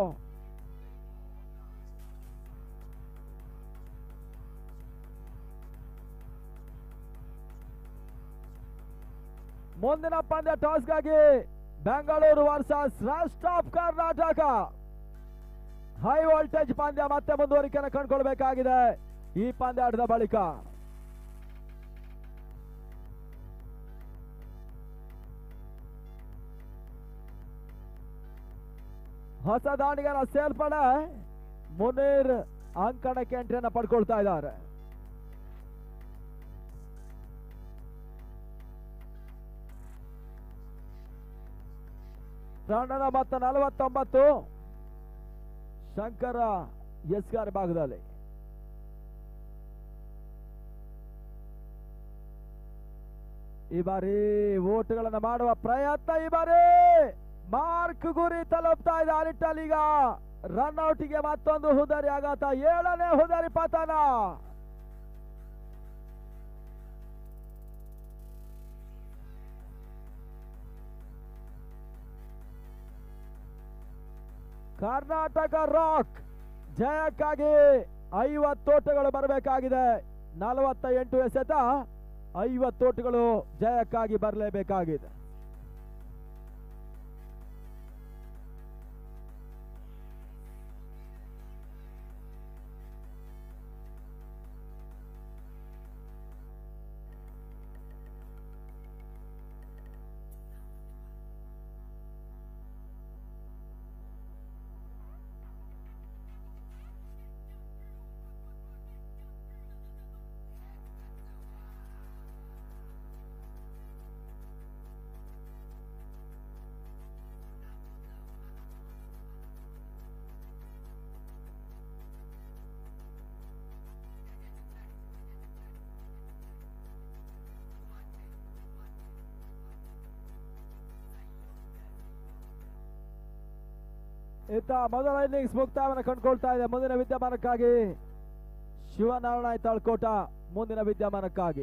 ಮುಂದಿನ ಪಂದ್ಯ ಟಾಸ್ಗಾಗಿ Bengaluru versus rest of Karnataka. High voltage ಪಂದ್ಯ ಮತ್ತೆ ಮುಂದುವರಿಕೆಯನ್ನು ಕಂಡುಕೊಳ್ಬೇಕಾಗಿದೆ ಈ ಪಂದ್ಯಾಟದ ಬಳಿಕ. ಹೊಸ ದಾಂಡಿಗರ ಸೇರ್ಪಡೆ. ಮುನೀರ್ ಅಂಕಣಕ್ಕೆ ಎಂಟ್ರಿಯನ್ನು ಪಡ್ಕೊಳ್ತಾ ಇದ್ದಾರೆ. ತಂಡದ ಮೊತ್ತ 49. ಶಂಕರ ಎಸ್ಗಾರ್ ಭಾಗದಲ್ಲಿ ಈ ಬಾರಿ ಓಟುಗಳನ್ನು ಮಾಡುವ ಪ್ರಯತ್ನ. ಈ ಬಾರಿ ಮಾರ್ಕ್ ಗುರಿ ತಲುಪ್ತಾ ಇದೆ. ಆ ನಿಟ್ಟಲ್ಲಿ ಈಗ ರನ್ ಔಟ್ಗೆ ಮತ್ತೊಂದು ಹುದಾರಿ ಆಘಾತ. 7ನೇ ಹುದಾರಿ ಪತನ. ಕರ್ನಾಟಕ ರಾಕ್ ಜಯಕ್ಕಾಗಿ 50 ಓಟಗಳು ಬರಬೇಕಾಗಿದೆ. 48 ಎಸೆತ 50 ಓಟಗಳು ಜಯಕ್ಕಾಗಿ ಬರಲೇಬೇಕಾಗಿದೆ. ಇತ್ತ ಮೊದಲ ಇನ್ನಿಂಗ್ಸ್ ಮುಕ್ತಾಯವನ್ನು ಕಂಡುಕೊಳ್ತಾ ಇದೆ. ಮುಂದಿನ ವಿದ್ಯಮಾನಕ್ಕಾಗಿ ಶಿವನಾರಾಯಣ ತಾಳ್ಕೋಟ ಮುಂದಿನ ವಿದ್ಯಮಾನಕ್ಕಾಗಿ.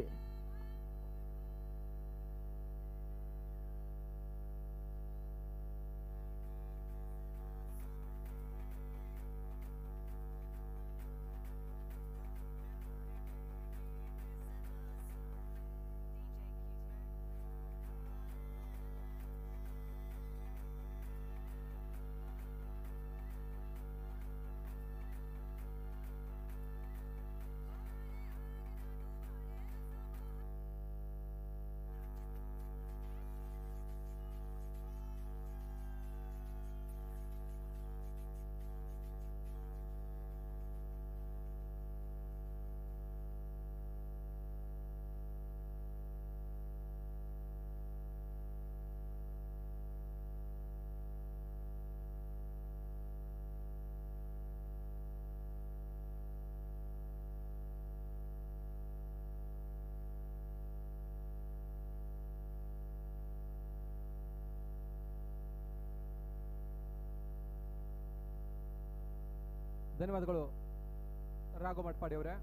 ಧನ್ಯವಾದಗಳು ರಾಘು ಮಟ್ಪಾಡಿ ಅವರೇ.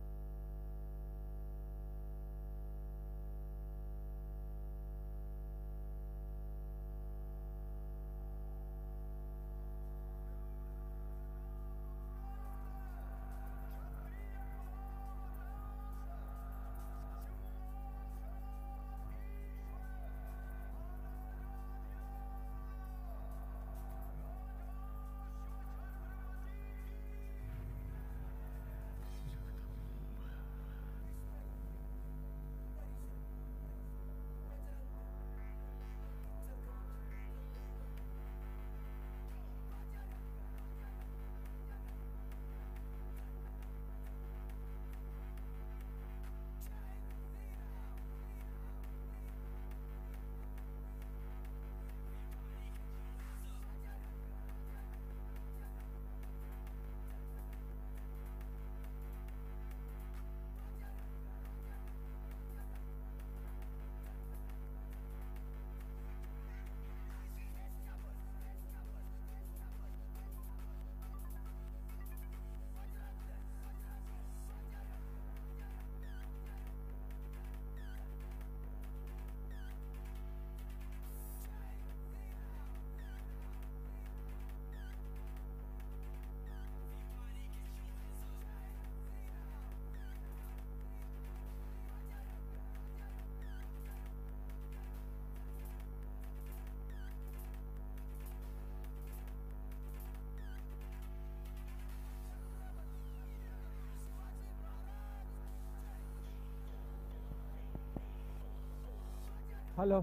Hello.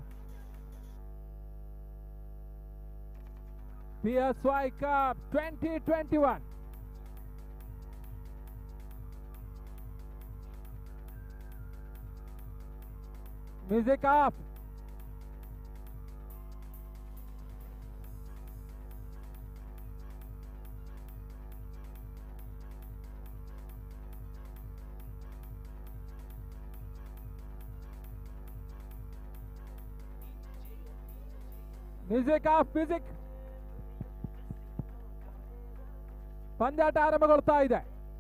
PSY Cup 2021. Music off. Music off music. ಪಂದ್ಯಾಟ ಆರಂಭಗೊಳ್ತಾ ಇದೆ.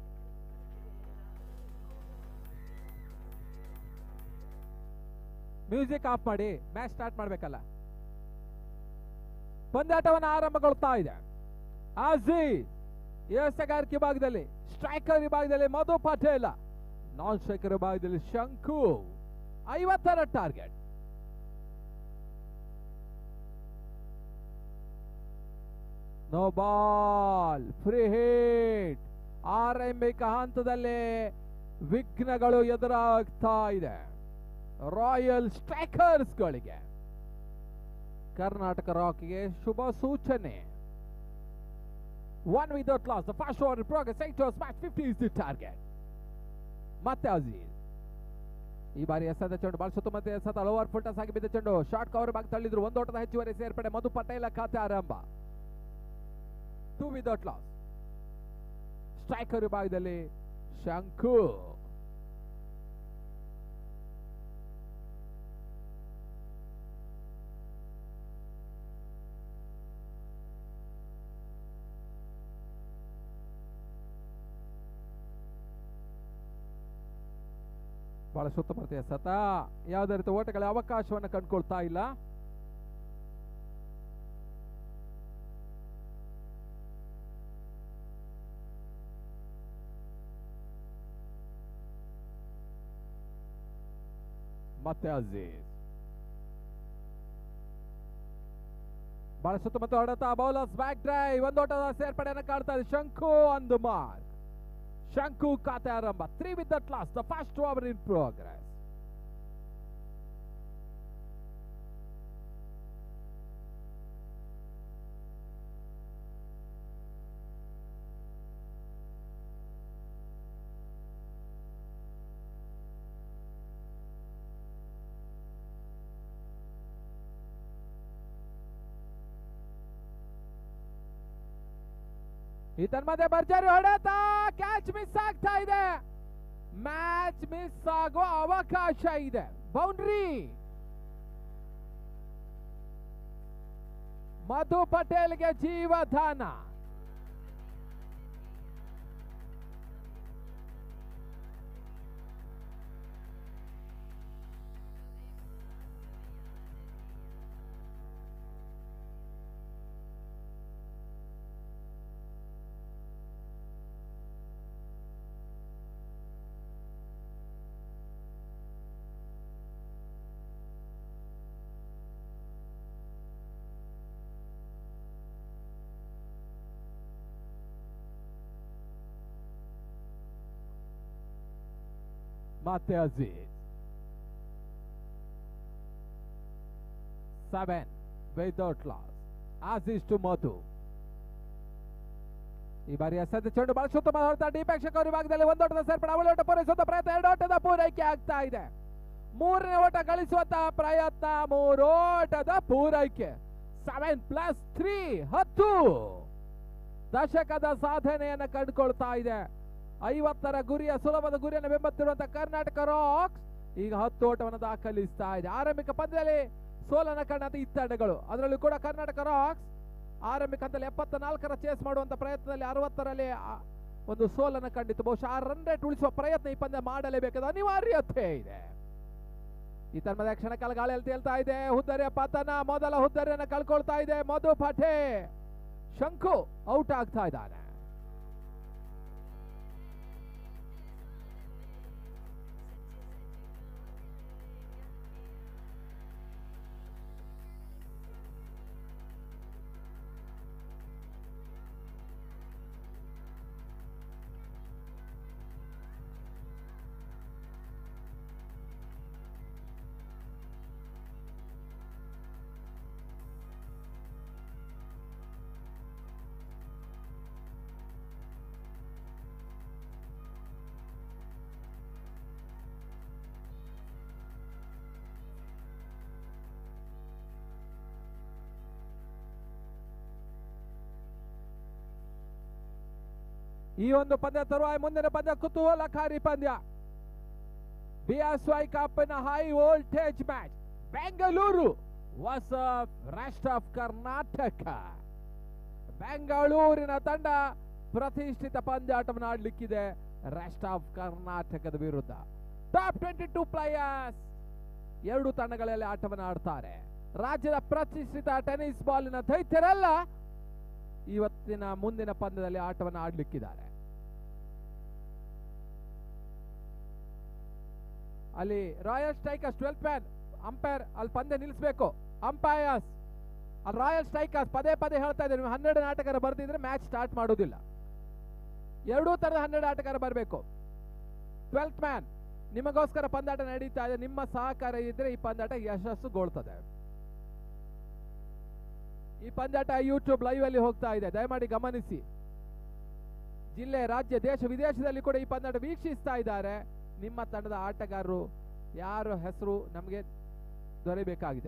ಮ್ಯೂಸಿಕ್ ಆಫ್ ಮಾಡಿ ಮ್ಯಾಚ್ ಸ್ಟಾರ್ಟ್ ಮಾಡಬೇಕಲ್ಲ. ಪಂದ್ಯಾಟವನ್ನು ಆರಂಭಗೊಳ್ತಾ ಇದೆ. ಆಜೀಜ್ ಎಸೆಗಾರಿಕೆ ವಿಭಾಗದಲ್ಲಿ, ಸ್ಟ್ರೈಕರ್ ವಿಭಾಗದಲ್ಲಿ ಮಧು ಪಟೇಲ, ನಾನ್ ಸ್ಟ್ರೈಕರ್ ವಿಭಾಗದಲ್ಲಿ ಶಂಕು. 50 target. No ball, free hit. ಆರಂಭಿಕ ಹಂತದಲ್ಲಿ ವಿಘ್ನಗಳು ಎದುರಾಗ್ತಾ ಇದೆ ರಾಯಲ್ ಸ್ಟ್ರೈಕರ್ಸ್ ಗಳಿಗೆ. ಕರ್ನಾಟಕ ರಾಕ್ಗೆ ಶುಭ ಸೂಚನೆ. 1 without loss. The first over in progress. 8 overs match 50 is the target. ಮತ್ತೆ ಅಜೀಜ್ ಈ ಬಾರಿ ಎಸೆದ ಚೆಂಡು ಬಾಲ್ ಸುತ್ತ ಮತ್ತೆ ಎಸೆದ ಓವರ್ ಫುಲ್ಟಸ್ ಆಗಿ ಬಿದ್ದ ಚೆಂಡು ಶಾರ್ಟ್ ಕವರ್ ಭಾಗ ತಳ್ಳಿದ್ರು. ಒಂದು ಓಟದ ಹೆಚ್ಚುವರಿ ಸೇರ್ಪಡೆ. ಮಧು ಪಟೇಲ ಖಾತೆ ಆರಂಭ. 2 without loss. ಸ್ಟ್ರೈಕರ್ ವಿಭಾಗದಲ್ಲಿ ಶಂಕು. ಬಹಳ ಸುತ್ತಮುತ್ತ ಎಸೆತ. ಯಾವುದೇ ರೀತಿ ಓಟಗಳ ಅವಕಾಶವನ್ನು ಕಂಡುಕೊಳ್ತಾ ಇಲ್ಲ. ಮತ್ತೆ ಅಜೀಜ್ ಬಹಳ ಸುತ್ತಮುತ್ತ ಹೊಡೆತ. Bowlers back drive. ಒಂದು ಓಟದ ಸೇರ್ಪಡೆಯನ್ನು ಕಾಡ್ತಾ ಇದೆ. ಶಂಕು ಆನ್ ದ ಮಾರ್ಕ್. ಶಂಕು ಖಾತೆ ಆರಂಭ. 3 without loss. The first over in progress. ಈ ತನ್ಮಧ್ಯೆ ಭರ್ಜರಿ ಹೊಡೆತ. ಕ್ಯಾಚ್ ಮಿಸ್ ಆಗ್ತಾ ಇದೆ. ಮ್ಯಾಚ್ ಮಿಸ್ ಆಗೋ ಅವಕಾಶ ಇದೆ. ಬೌಂಡ್ರಿ. ಮಧು ಪಟೇಲ್ಗೆ ಜೀವದಾನ. ಮತ್ತೆ Aziz 7 without loss. Aziz to Madhu. ಈ ಬಾರಿ ಎಸೆದ ಚೆಂಡು ಬಹಳ ಉತ್ತಮ ಹೊರತ ಡೀಪ್ ಕ್ಷಕರ ವಿಭಾಗದಲ್ಲಿ ಒಂದೋಟದ ಸೇರ್ಪಡೆ ಅವಳಿ ಓಟ ಪೂರೈಸುವಂತ ಪ್ರಯತ್ನ, ಎರಡು ಓಟದ ಪೂರೈಕೆ ಆಗ್ತಾ ಇದೆ. ಮೂರನೇ ಓಟ ಗಳಿಸುವಂತಹ ಪ್ರಯತ್ನ, ಮೂರು ಓಟದ ಪೂರೈಕೆ. 7+3 10 ದಶಕದ ಸಾಧನೆಯನ್ನು ಕಂಡುಕೊಳ್ತಾ ಇದೆ. 50ರ ಗುರಿಯ ಸುಲಭದ ಗುರಿಯನ್ನು ಬೆಂಬತ್ತಿರುವಂತಹ ಕರ್ನಾಟಕ ರಾಕ್ಸ್ ಈಗ 10 ಓಟವನ್ನು ದಾಖಲಿಸ್ತಾ ಇದೆ. ಆರಂಭಿಕ ಪಂದ್ಯದಲ್ಲಿ ಸೋಲನ ಕಂಡಂತ ಈ ತಂಡಗಳು, ಅದರಲ್ಲೂ ಕೂಡ ಕರ್ನಾಟಕ ರಾಕ್ಸ್ ಆರಂಭಿಕ ಹಂತದಲ್ಲಿ 74ರ ಚೇಸ್ ಮಾಡುವಂತ ಪ್ರಯತ್ನದಲ್ಲಿ 60ರಲ್ಲಿ ಒಂದು ಸೋಲನ್ನು ಕಂಡಿತು. ಬಹುಶಃ 6 ರನ್ ರೇಟ್ ಉಳಿಸುವ ಪ್ರಯತ್ನ ಈ ಪಂದ್ಯ ಮಾಡಲೇಬೇಕಾದ ಅನಿವಾರ್ಯತೆ ಇದೆ. ಈ ತನ್ಮದ ಕ್ಷಣಕಾಲ ಗಾಳಿಯಲ್ಲಿ ತೇಲ್ತಾ ಇದೆ. ಹುದ್ದರಿಯ ಪತನ, ಮೊದಲ ಹುದ್ದರಿಯನ್ನು ಕಳ್ಕೊಳ್ತಾ ಇದೆ ಮಧು ಪಠೆ. ಶಂಕು ಔಟ್ ಆಗ್ತಾ ಇದ್ದಾನೆ. ಈ ಒಂದು ಪಂದ್ಯ ತರುವಾಯ ಮುಂದಿನ ಪಂದ್ಯ ಕುತೂಹಲಕಾರಿ ಪಂದ್ಯ. BSY ಕಪ್ನ high voltage match. Bengaluru versus rest of Karnataka. ಬೆಂಗಳೂರಿನ ತಂಡ ಪ್ರತಿಷ್ಠಿತ ಪಂದ್ಯಾಟವನ್ನು ಆಡಲಿಕ್ಕಿದೆ ರೆಸ್ಟ್ ಆಫ್ ಕರ್ನಾಟಕದ ವಿರುದ್ಧ. ಟಾಪ್ 22 ಪ್ಲೇಯರ್ಸ್ ಎರಡು ತಂಡಗಳಲ್ಲಿ ಆಟವನ್ನು ಆಡ್ತಾರೆ. ರಾಜ್ಯದ ಪ್ರತಿಷ್ಠಿತ ಟೆನ್ನಿಸ್ ಬಾಲಿನ ದೈತ್ಯರೆಲ್ಲ ಇವತ್ತಿನ ಮುಂದಿನ ಪಂದ್ಯದಲ್ಲಿ ಆಟವನ್ನು ಆಡಲಿಕ್ಕಿದ್ದಾರೆ. ಅಲ್ಲಿ ರಾಯಲ್ ಸ್ಟ್ರೈಕರ್ಸ್ 12 ಮ್ಯಾನ್ ಅಂಪೈರ್ ಅಲ್ಲಿ ಪಂದ್ಯ ನಿಲ್ಲಿಸಬೇಕು. ಅಂಪೈರ್ಸ್ ಅಲ್ಲಿ ರಾಯಲ್ ಸ್ಟ್ರೈಕರ್ಸ್ ಪದೇ ಪದೇ ಹೇಳ್ತಾ ಇದ್ದಾರೆ, ನೀವು 12 ಆಟಗಾರ ಬರ್ತಿದ್ರೆ ಮ್ಯಾಚ್ ಸ್ಟಾರ್ಟ್ ಮಾಡೋದಿಲ್ಲ. ಎರಡೂ ತರದ 12 ಆಟಗಾರ ಬರಬೇಕು. 12th ಮ್ಯಾನ್ ನಿಮಗೋಸ್ಕರ ಪಂದ್ಯಾಟ ನಡೀತಾ ಇದೆ, ನಿಮ್ಮ ಸಹಕಾರ ಇದ್ರೆ ಈ ಪಂದ್ಯಾಟ ಯಶಸ್ಸುಗೊಳ್ತದೆ. ಈ ಪಂದ್ಯಾಟ ಯೂಟ್ಯೂಬ್ ಲೈವ್ ಅಲ್ಲಿ ಹೋಗ್ತಾ ಇದೆ, ದಯಮಾಡಿ ಗಮನಿಸಿ. ಜಿಲ್ಲೆ, ರಾಜ್ಯ, ದೇಶ ವಿದೇಶದಲ್ಲಿ ಕೂಡ ಈ ಪಂದ್ಯಾಟ ವೀಕ್ಷಿಸ್ತಾ ಇದ್ದಾರೆ. ನಿಮ್ಮ ತಂಡದ ಆಟಗಾರರು ಯಾರ ಹೆಸರು ನಮಗೆ ದೊರೆಯಬೇಕಾಗಿದೆ.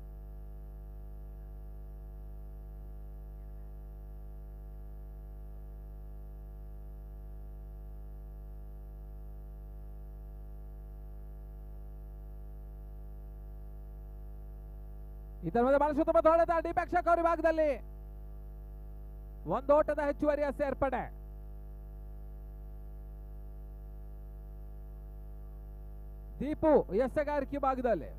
ಇದರ ಮೇಲೆ ಬಹಳ ಉತ್ತಮ ಹೊಡೆತ ಡಿಪಕ್ಷಕ ವಿಭಾಗದಲ್ಲಿ ಒಂದು ಓಟದ ಹೆಚ್ಚುವರಿಯ ಸೇರ್ಪಡೆ. ದೀಪು ಎಸೆಗಾರಿಕೆ ಭಾಗದಲ್ಲಿ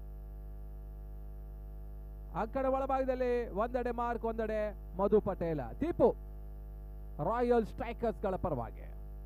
ಆ ಕಡೆ ಒಳಭಾಗದಲ್ಲಿ ಒಂದೆಡೆ ಮಾರ್ಕ್, ಒಂದೆಡೆ ಮಧು ಪಟೇಲ. ದೀಪು ರಾಯಲ್ ಸ್ಟ್ರೈಕರ್ಸ್ ಗಳ ಪರವಾಗಿ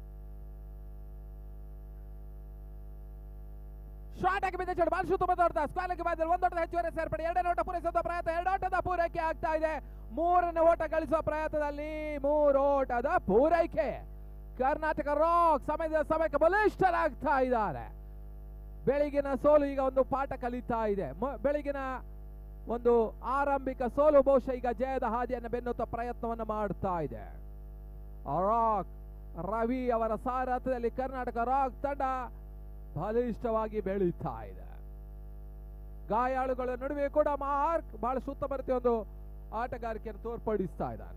ಶಾರ್ಟ್ ಆಗಿ ಬಿದ್ದ ಚೆಂಡು ಬಾಲ್ ತುಂಬ ದೊಡ್ಡ ಸ್ಕಾಲಕ್ಕೆ ಬಾದಲ್ಲಿ ಒಂದೋಟದ ಹೆಚ್ಚುವರಿ ಸೇರ್ಪಡೆ. ಎರಡನೇ ಓಟ ಪೂರೈಸುವ ಪ್ರಯತ್ನ, ಎರಡು ಓಟದ ಪೂರೈಕೆ ಆಗ್ತಾ ಇದೆ. ಮೂರನೇ ಓಟ ಗಳಿಸುವ ಪ್ರಯತ್ನದಲ್ಲಿ 3 ಓಟದ ಪೂರೈಕೆ. ಕರ್ನಾಟಕ ರಾಕ್ ಸಮಯಕ್ಕೆ ಬಲಿಷ್ಠರಾಗ್ತಾ ಇದ್ದಾರೆ. ಬೆಳಗಿನ ಸೋಲು ಈಗ ಒಂದು ಪಾಠ ಕಲಿತಾ ಇದೆ. ಬೆಳಗಿನ ಒಂದು ಆರಂಭಿಕ ಸೋಲು ಬಹುಶಃ ಈಗ ಜಯದ ಹಾದಿಯನ್ನು ಬೆನ್ನುತ್ತ ಪ್ರಯತ್ನವನ್ನು ಮಾಡ್ತಾ ಇದೆ. ರಾಕ್ ರವಿ ಅವರ ಸಾರಥ್ಯದಲ್ಲಿ ಕರ್ನಾಟಕ ರಾಕ್ ತಂಡ ಬಲಿಷ್ಠವಾಗಿ ಬೆಳೀತಾ ಇದೆ. ಗಾಯಾಳುಗಳ ನಡುವೆ ಕೂಡ ಮಾರ್ಕ್ ಬಹಳ ಸುತ್ತಮುತ್ತ ಒಂದು ಆಟಗಾರಿಕೆಯನ್ನು ತೋರ್ಪಡಿಸ್ತಾ ಇದ್ದಾನೆ.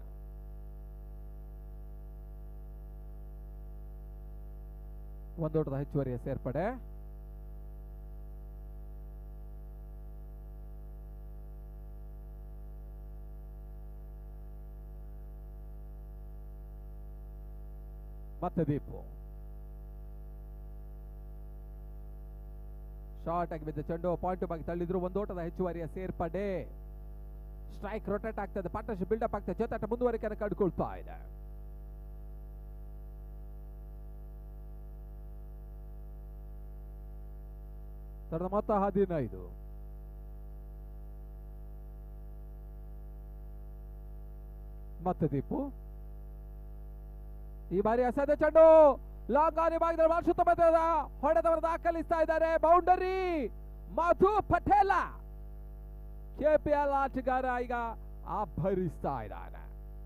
ಒಂದೋಟದ ಹೆಚ್ಚುವರಿಯ ಸೇರ್ಪಡೆ. ಮತ್ತೆ ದೀಪು ಶಾರ್ಟ್ ಆಗಿ ಬಿದ್ದ ಚೆಂಡು ಪಾಯಿಂಟ್ ಬಾಗಿ ತಳ್ಳಿದ್ರು. ಒಂದೋಟದ ಹೆಚ್ಚುವರಿಯ ಸೇರ್ಪಡೆ. ಸ್ಟ್ರೈಕ್ ರೊಟೇಟ್ ಆಗ್ತದೆ, ಪಾರ್ಟ್ನರ್ಶಿಪ್ ಬಿಲ್ಡಪ್ ಆಗ್ತದೆ, ಜೊತೆ ಮುಂದುವರಿಕೆಯನ್ನು ಕಂಡುಕೊಳ್ತಾ ಇದೆ. ಮೊತ್ತ 15. ಮತ್ತೆ ದೀಪು ಈ ಬಾರಿ ಅಸಾಧ್ಯ ಚೆಂಡು ಲಾಂಗ್ ಆನ್ ಭಾಗದಲ್ಲಿ ಬಾರಿಸುತ್ತ ಹೊಡೆದವರು ದಾಖಲಿಸ್ತಾ ಇದ್ದಾರೆ. ಬೌಂಡರಿ ಮಧು ಪಟೇಲ. ಕೆಪಿಎಲ್ ಆಟಗಾರ ಈಗ ಅಬ್ಬರಿಸ್ತಾ ಇದ್ದಾನೆ.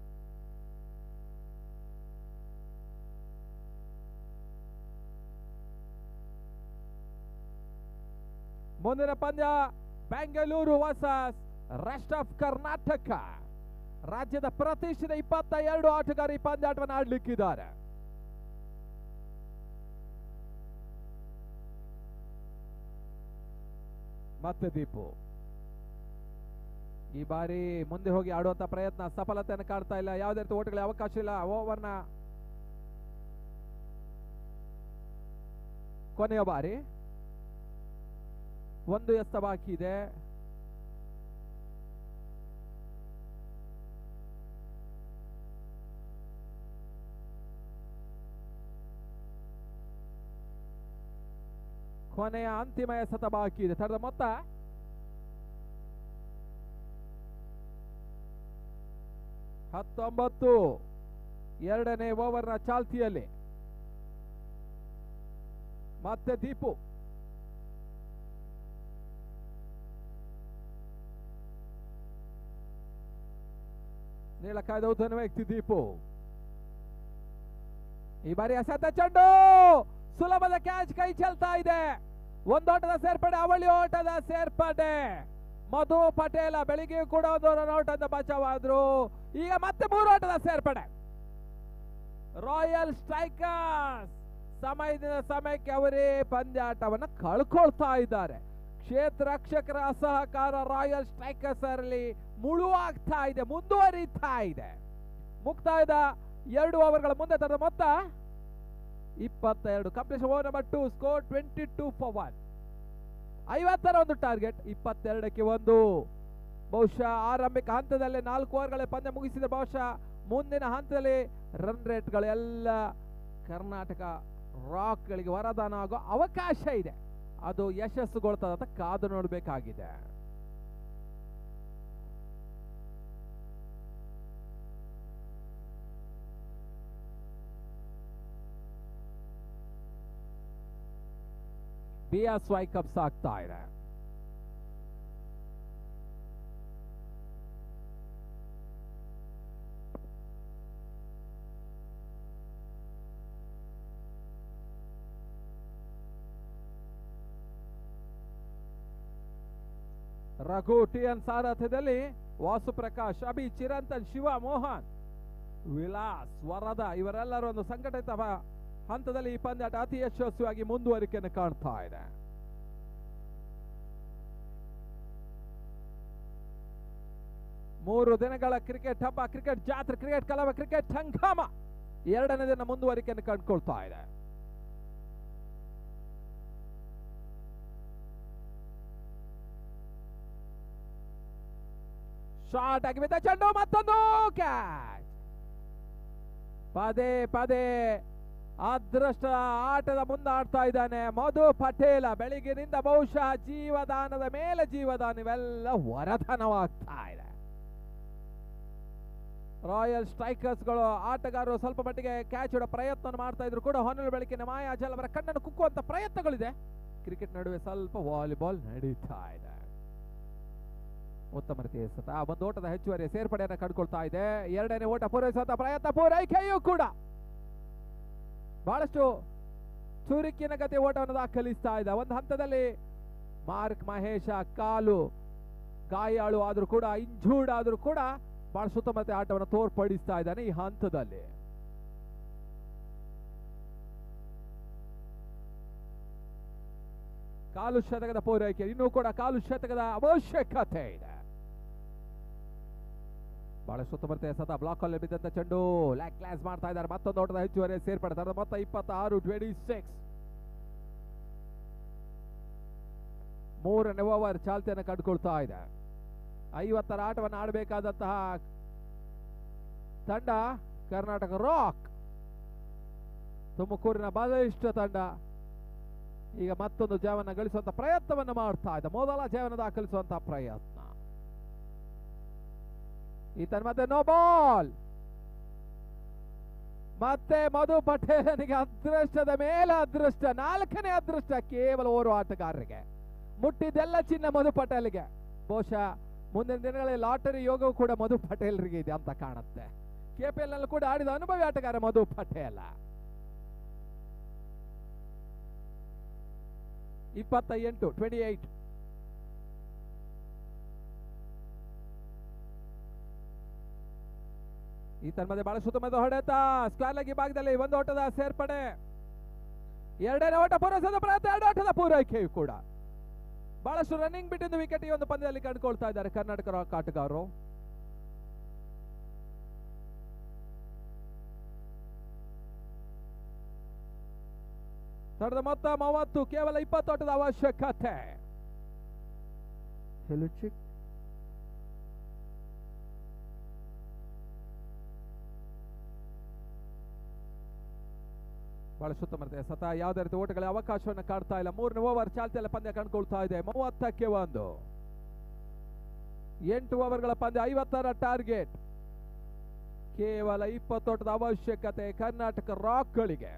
ಮುಂದಿನ ಪಂದ್ಯ Bengaluru versus rest of Karnataka. ರಾಜ್ಯದ ಪ್ರತಿಷ್ಠಿತ 22 ಆಟಗಾರ ಈ ಪಂದ್ಯಾಟವನ್ನು ಆಡ್ಲಿಕ್ಕಿದ್ದಾರೆ. ಮತ್ತೆ ದೀಪು ಈ ಬಾರಿ ಮುಂದೆ ಹೋಗಿ ಆಡುವಂತ ಪ್ರಯತ್ನ ಸಫಲತೆಯನ್ನು ಕಾಡ್ತಾ ಇಲ್ಲ. ಯಾವುದೇ ರೀತಿ ಓಟಗಳಿಗೆ ಅವಕಾಶ ಇಲ್ಲ. ಓವರ್ನ ಕೊನೆಯ ಬಾರಿ 1 ಎಸ್ತ ಬಾಕಿ ಇದೆ. ಕೊನೆಯ ಅಂತಿಮ ಎಸೆತ ಬಾಕಿ ಇದೆ. ತರದ ಮೊತ್ತ 19. ಎರಡನೇ ಓವರ್ನ ಚಾಲ್ತಿಯಲ್ಲಿ ಮತ್ತೆ ದೀಪು ನೀಳಕಾಯ್ದ ಉದ್ದನ ವ್ಯಕ್ತಿ ದೀಪು. ಈ ಬಾರಿ ಎಸೆತ ಚೆಂಡು ಸುಲಭದ ಕ್ಯಾಚ್ ಕೈ ಚೆಲ್ತಾ ಇದೆ. ಒಂದೋಟದ ಸೇರ್ಪಡೆ, ಅವಳಿ ಓಟದ ಸೇರ್ಪಡೆ. ಮಧು ಪಟೇಲ ಬೆಳಿಗ್ಗೆ ಕೂಡ ಒಂದು ರನ್ಔಟ್ ಅಂತ ಬಚಾವಾದ್ರು. ಈಗ ಮತ್ತೆ 3 ಓಟದ ಸೇರ್ಪಡೆ. ರಾಯಲ್ ಸ್ಟ್ರೈಕರ್ಸ್ ಸಮಯದಿಂದ ಸಮಯಕ್ಕೆ ಅವರೇ ಪಂದ್ಯಾಟವನ್ನು ಕಳ್ಕೊಳ್ತಾ ಇದ್ದಾರೆ. ಕ್ಷೇತ್ರ ರಕ್ಷಕರ ಅಸಹಕಾರ ರಾಯಲ್ ಸ್ಟ್ರೈಕರ್ಸ್ ಅಲ್ಲಿ ಮುಳುವಾಗ್ತಾ ಇದೆ, ಮುಂದುವರಿತಾ ಇದೆ. ಮುಕ್ತಾಯದ 2 ಓವರ್ಗಳ ಮುಂದೆ ತರದ ಮೊತ್ತ 22. Completion over number 2, score 22 for 1. 50ರ ಒಂದು ಟಾರ್ಗೆಟ್, 22ಕ್ಕೆ 1. ಬಹುಶಃ ಆರಂಭಿಕ ಹಂತದಲ್ಲಿ 4 ಓವರ್ಗಳ ಪಂದ್ಯ ಮುಗಿಸಿದ ಬಹುಶಃ ಮುಂದಿನ ಹಂತದಲ್ಲಿ ರನ್ ರೇಟ್ಗಳೆಲ್ಲ ಕರ್ನಾಟಕ ರಾಕ್ಗಳಿಗೆ ವರದಾನ ಆಗೋ ಅವಕಾಶ ಇದೆ. ಅದು ಯಶಸ್ಸುಗೊಳ್ತದಂತ ಕಾದು ನೋಡಬೇಕಾಗಿದೆ. BSY ಕಪ್ಸ್ ಆಗ್ತಾ ಇದೆ. ರಘು TN ಸಾರಥ್ಯದಲ್ಲಿ ವಾಸು ಪ್ರಕಾಶ್, ಅಭಿ, ಚಿರಂತನ್, ಶಿವ, ಮೋಹನ್, ವಿಲಾಸ್, ವರದ ಇವರೆಲ್ಲರೂ ಒಂದು ಸಂಘಟಿತ ಹಂತದಲ್ಲಿ ಈ ಪಂದ್ಯಾಟ ಅತಿ ಯಶಸ್ವಿಯಾಗಿ ಮುಂದುವರಿಕೆಯನ್ನು ಕಾಣ್ತಾ ಇದೆ. ಮೂರು ದಿನಗಳ ಕ್ರಿಕೆಟ್ ಹಬ್ಬ, ಕ್ರಿಕೆಟ್ ಜಾತ್ರೆ, ಕ್ರಿಕೆಟ್ ಕಲವ, ಕ್ರಿಕೆಟ್ ಹಂಗಾಮ 2ನೇ ದಿನ ಮುಂದುವರಿಕೆಯನ್ನು ಕಂಡುಕೊಳ್ತಾ ಇದೆ. ಶಾರ್ಟ್ ಆಗಿ ಬಿದ್ದ ಚೆಂಡು, ಮತ್ತೊಂದು ಕ್ಯಾಚ್. ಪದೇ ಪದೇ ಅದೃಷ್ಟ ಆಟದ ಮುಂದಾಡ್ತಾ ಇದ್ದಾನೆ ಮಧು ಪಟೇಲ. ಬೆಳಿಗ್ಗಿನಿಂದ ಬಹುಶಃ ಜೀವದಾನದ ಮೇಲೆ ಜೀವದಾನ ಇವೆಲ್ಲ ವರದಾನವಾಗ್ತಾ ಇದೆ. ರಾಯಲ್ ಸ್ಟ್ರೈಕರ್ಸ್ಗಳು ಆಟಗಾರರು ಸ್ವಲ್ಪ ಮಟ್ಟಿಗೆ ಕ್ಯಾಚ್ ಹೊಡೋ ಪ್ರಯತ್ನ ಮಾಡ್ತಾ ಇದ್ರು ಕೂಡ ಹೊನಲು ಬೆಳಕಿನ ಮಾಯಾಜಲ್ ಅವರ ಕಣ್ಣನ್ನು ಕುಕ್ಕುವಂತ ಪ್ರಯತ್ನಗಳಿದೆ. ಕ್ರಿಕೆಟ್ ನಡುವೆ ಸ್ವಲ್ಪ ವಾಲಿಬಾಲ್ ನಡೀತಾ ಇದೆ. ಉತ್ತಮ ರೀತಿಯ ಎಸೆತ, ಒಂದು ಓಟದ ಹೆಚ್ಚುವರಿ ಸೇರ್ಪಡೆಯನ್ನು ಕಂಡುಕೊಳ್ತಾ ಇದೆ. 2ನೇ ಓಟ ಪೂರೈಸುವಂತ ಪ್ರಯತ್ನ, ಪೂರೈಕೆಯೂ ಕೂಡ ಬಹಳಷ್ಟು ಚುರುಕಿನ ಗತಿ ಓಟವನ್ನು ದಾಖಲಿಸ್ತಾ ಇದೆ. ಒಂದು ಹಂತದಲ್ಲಿ ಮಾರ್ಕ್ ಮಹೇಶ ಕಾಲು ಗಾಯಾಳು ಆದ್ರೂ ಕೂಡ, ಇಂಜೂರ್ಡ್ ಆದ್ರೂ ಕೂಡ ಬಹಳ ಸುತ್ತಮುತ್ತ ಆಟವನ್ನು ತೋರ್ಪಡಿಸ್ತಾ ಇದ್ದಾನೆ ಈ ಹಂತದಲ್ಲಿ. ಕಾಲು ಶತಕದ ಪೂರೈಕೆ, ಇನ್ನೂ ಕೂಡ ಕಾಲು ಶತಕದ ಅವಶ್ಯಕತೆ ಇದೆ. ಬಹಳ ಸುತ್ತಮುತ್ತ ಎಸೆತ, ಬ್ಲಾಕ್ ಅಲ್ಲಿ ಬಿದ್ದಂತ ಚೆಂಡು ಲ್ಯಾಕ್ ಕ್ಲಾಸ್ ಮಾಡ್ತಾ ಇದ್ದಾರೆ. ಮತ್ತೊಂದು ಓಟದ ಹೆಚ್ಚುವರಿ ಸೇರ್ಪಡೆ, ಮೊತ್ತ 26-26. 3ನೇ ಓವರ್ ಚಾಲ್ತಿಯನ್ನು ಕಂಡುಕೊಳ್ತಾ ಇದೆ. 50ರ ಆಟವನ್ನು ಆಡಬೇಕಾದಂತಹ ತಂಡ ಕರ್ನಾಟಕ ರಾಕ್, ತುಮಕೂರಿನ ಬಲಿಷ್ಠ ತಂಡ. ಈಗ ಮತ್ತೊಂದು ಜಯವನ್ನು ಗಳಿಸುವಂತ ಪ್ರಯತ್ನವನ್ನು ಮಾಡ್ತಾ ಇದೆ. ಮೊದಲ ಜಯವನ್ನು ದಾಖಲಿಸುವಂತಹ ಪ್ರಯತ್ನ. ಈ ತನ್ಮಧ್ಯೆ ನೋ ಬಾಲ್. ಮತ್ತೆ ಮಧು ಪಟೇಲನಿಗೆ ಅದೃಷ್ಟದ ಮೇಲೆ ಅದೃಷ್ಟ, 4ನೇ ಅದೃಷ್ಟ ಕೇವಲ ಓರ್ವ ಆಟಗಾರರಿಗೆ. ಮುಟ್ಟಿದ್ದೆಲ್ಲ ಚಿನ್ನ ಮಧು ಪಟೇಲ್ಗೆ. ಬಹುಶಃ ಮುಂದಿನ ದಿನಗಳಲ್ಲಿ ಲಾಟರಿ ಯೋಗವು ಕೂಡ ಮಧು ಪಟೇಲ್ರಿಗೆ ಇದೆ ಅಂತ ಕಾಣುತ್ತೆ. ಕೆಪಿಎಲ್ ನಲ್ಲಿ ಕೂಡ ಆಡಿದ ಅನುಭವಿ ಆಟಗಾರ ಮಧು ಪಟೇಲ. 28. ಈ ತನ್ಮಧ್ಯೆ ಬಹಳ ಸುತ್ತಮುತ್ತ ಹೊಡೆತ ಸ್ಕ್ವೇರ್ ಲೆಗ್ ಭಾಗದಲ್ಲಿ ಒಂದು ಓಟದ ಸೇರ್ಪಡೆ, 2ನೇ ಓಟ ಪೂರೈಸದ ಪ್ರಯತ್ನ, 2 ಓಟದ ಪೂರೈಕೆಯು ಕೂಡ. ಬಹಳಷ್ಟು ರನ್ನಿಂಗ್ ಬಿಟ್ಟಿದ್ದು ವಿಕೆಟ್ ಈ ಒಂದು ಪಂದ್ಯದಲ್ಲಿ ಕಂಡುಕೊಳ್ತಾ ಇದ್ದಾರೆ ಕರ್ನಾಟಕ ರಾಕ್ ಆಟಗಾರರು. ತಡದ ಮೊತ್ತ 30, ಕೇವಲ 20 ಓಟದ ಅವಶ್ಯಕತೆ. ಬಹಳ ಸುತ್ತಮುತ್ತ ಸತ ಯಾವುದೇ ರೀತಿ ಓಟಗಳ ಅವಕಾಶವನ್ನು ಕಾಡ್ತಾ ಇಲ್ಲ. 3ನೇ ಓವರ್ ಚಾಲ್ತಿಯಲ್ಲಿ ಪಂದ್ಯ ಕಂಡುಕೊಳ್ತಾ ಇದೆ. 30ಕ್ಕೆ 1, 8 ಓವರ್ಗಳ ಪಂದ್ಯ, 50ರ ಟಾರ್ಗೆಟ್. ಕೇವಲ 20 ಓಟದ ಅವಶ್ಯಕತೆ ಕರ್ನಾಟಕ ರಾಕ್ಗಳಿಗೆ.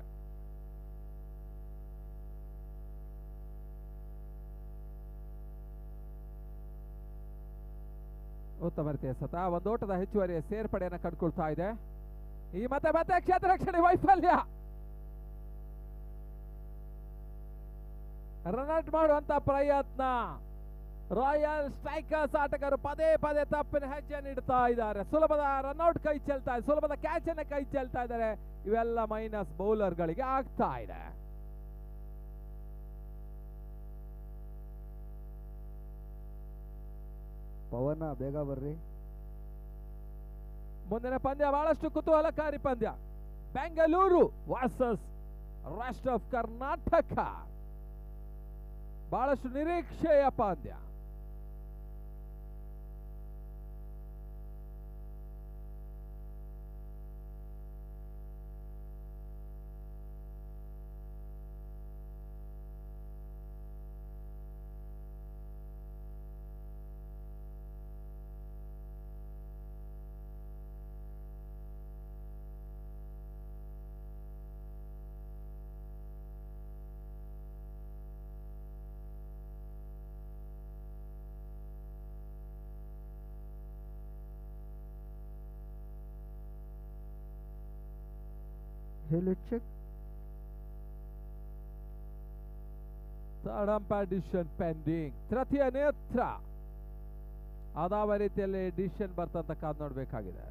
ಉತ್ತಮ ರೀತಿಯ ಸತ, ಒಂದು ಓಟದ ಹೆಚ್ಚುವರಿಯ ಸೇರ್ಪಡೆಯನ್ನು ಕಂಡುಕೊಳ್ತಾ ಇದೆ. ಈ ಮತ್ತೆ ಕ್ಷೇತ್ರ ರಕ್ಷಣೆ ವೈಫಲ್ಯ, ರನ್ಔಟ್ ಮಾಡುವಂತ ಪ್ರಯತ್ನ. ರಾಯಲ್ ಸ್ಟ್ರೈಕರ್ಸ್ ಆಟಗಾರರು ಪದೇ ಪದೇ ತಪ್ಪಿನ ಹೆಜ್ಜೆ ನೀಡ್ತಾ ಇದ್ದಾರೆ. ಸುಲಭದ ರನ್ಔಟ್ ಕೈ ಚೆಲ್ತಾ ಇದೆ, ಸುಲಭದ ಕ್ಯಾಚ್ ಅನ್ನ ಕೈ ಚೆಲ್ತಾ ಇದ್ದಾರೆ. ಇವೆಲ್ಲ ಮೈನಸ್ ಬೌಲರ್ ಗಳಿಗೆ ಆಗ್ತಾ ಇದೆ. ಪವನ ಬೇಗ ಬರ್ರಿ. ಮುಂದಿನ ಪಂದ್ಯ ಬಹಳಷ್ಟು ಕುತೂಹಲಕಾರಿ ಪಂದ್ಯ. Bengaluru versus rest of Karnataka. ಬಹಳಷ್ಟು ನಿರೀಕ್ಷೆಯ ಪಂದ್ಯ. Third umpire decision pending. ತೃತೀಯ ನೇತ್ರ ಅದಾವ ರೀತಿಯಲ್ಲಿ ಡಿಸಿಷನ್ ಬರ್ತಂತ ಕಾದ್ ನೋಡ್ಬೇಕಾಗಿದೆ.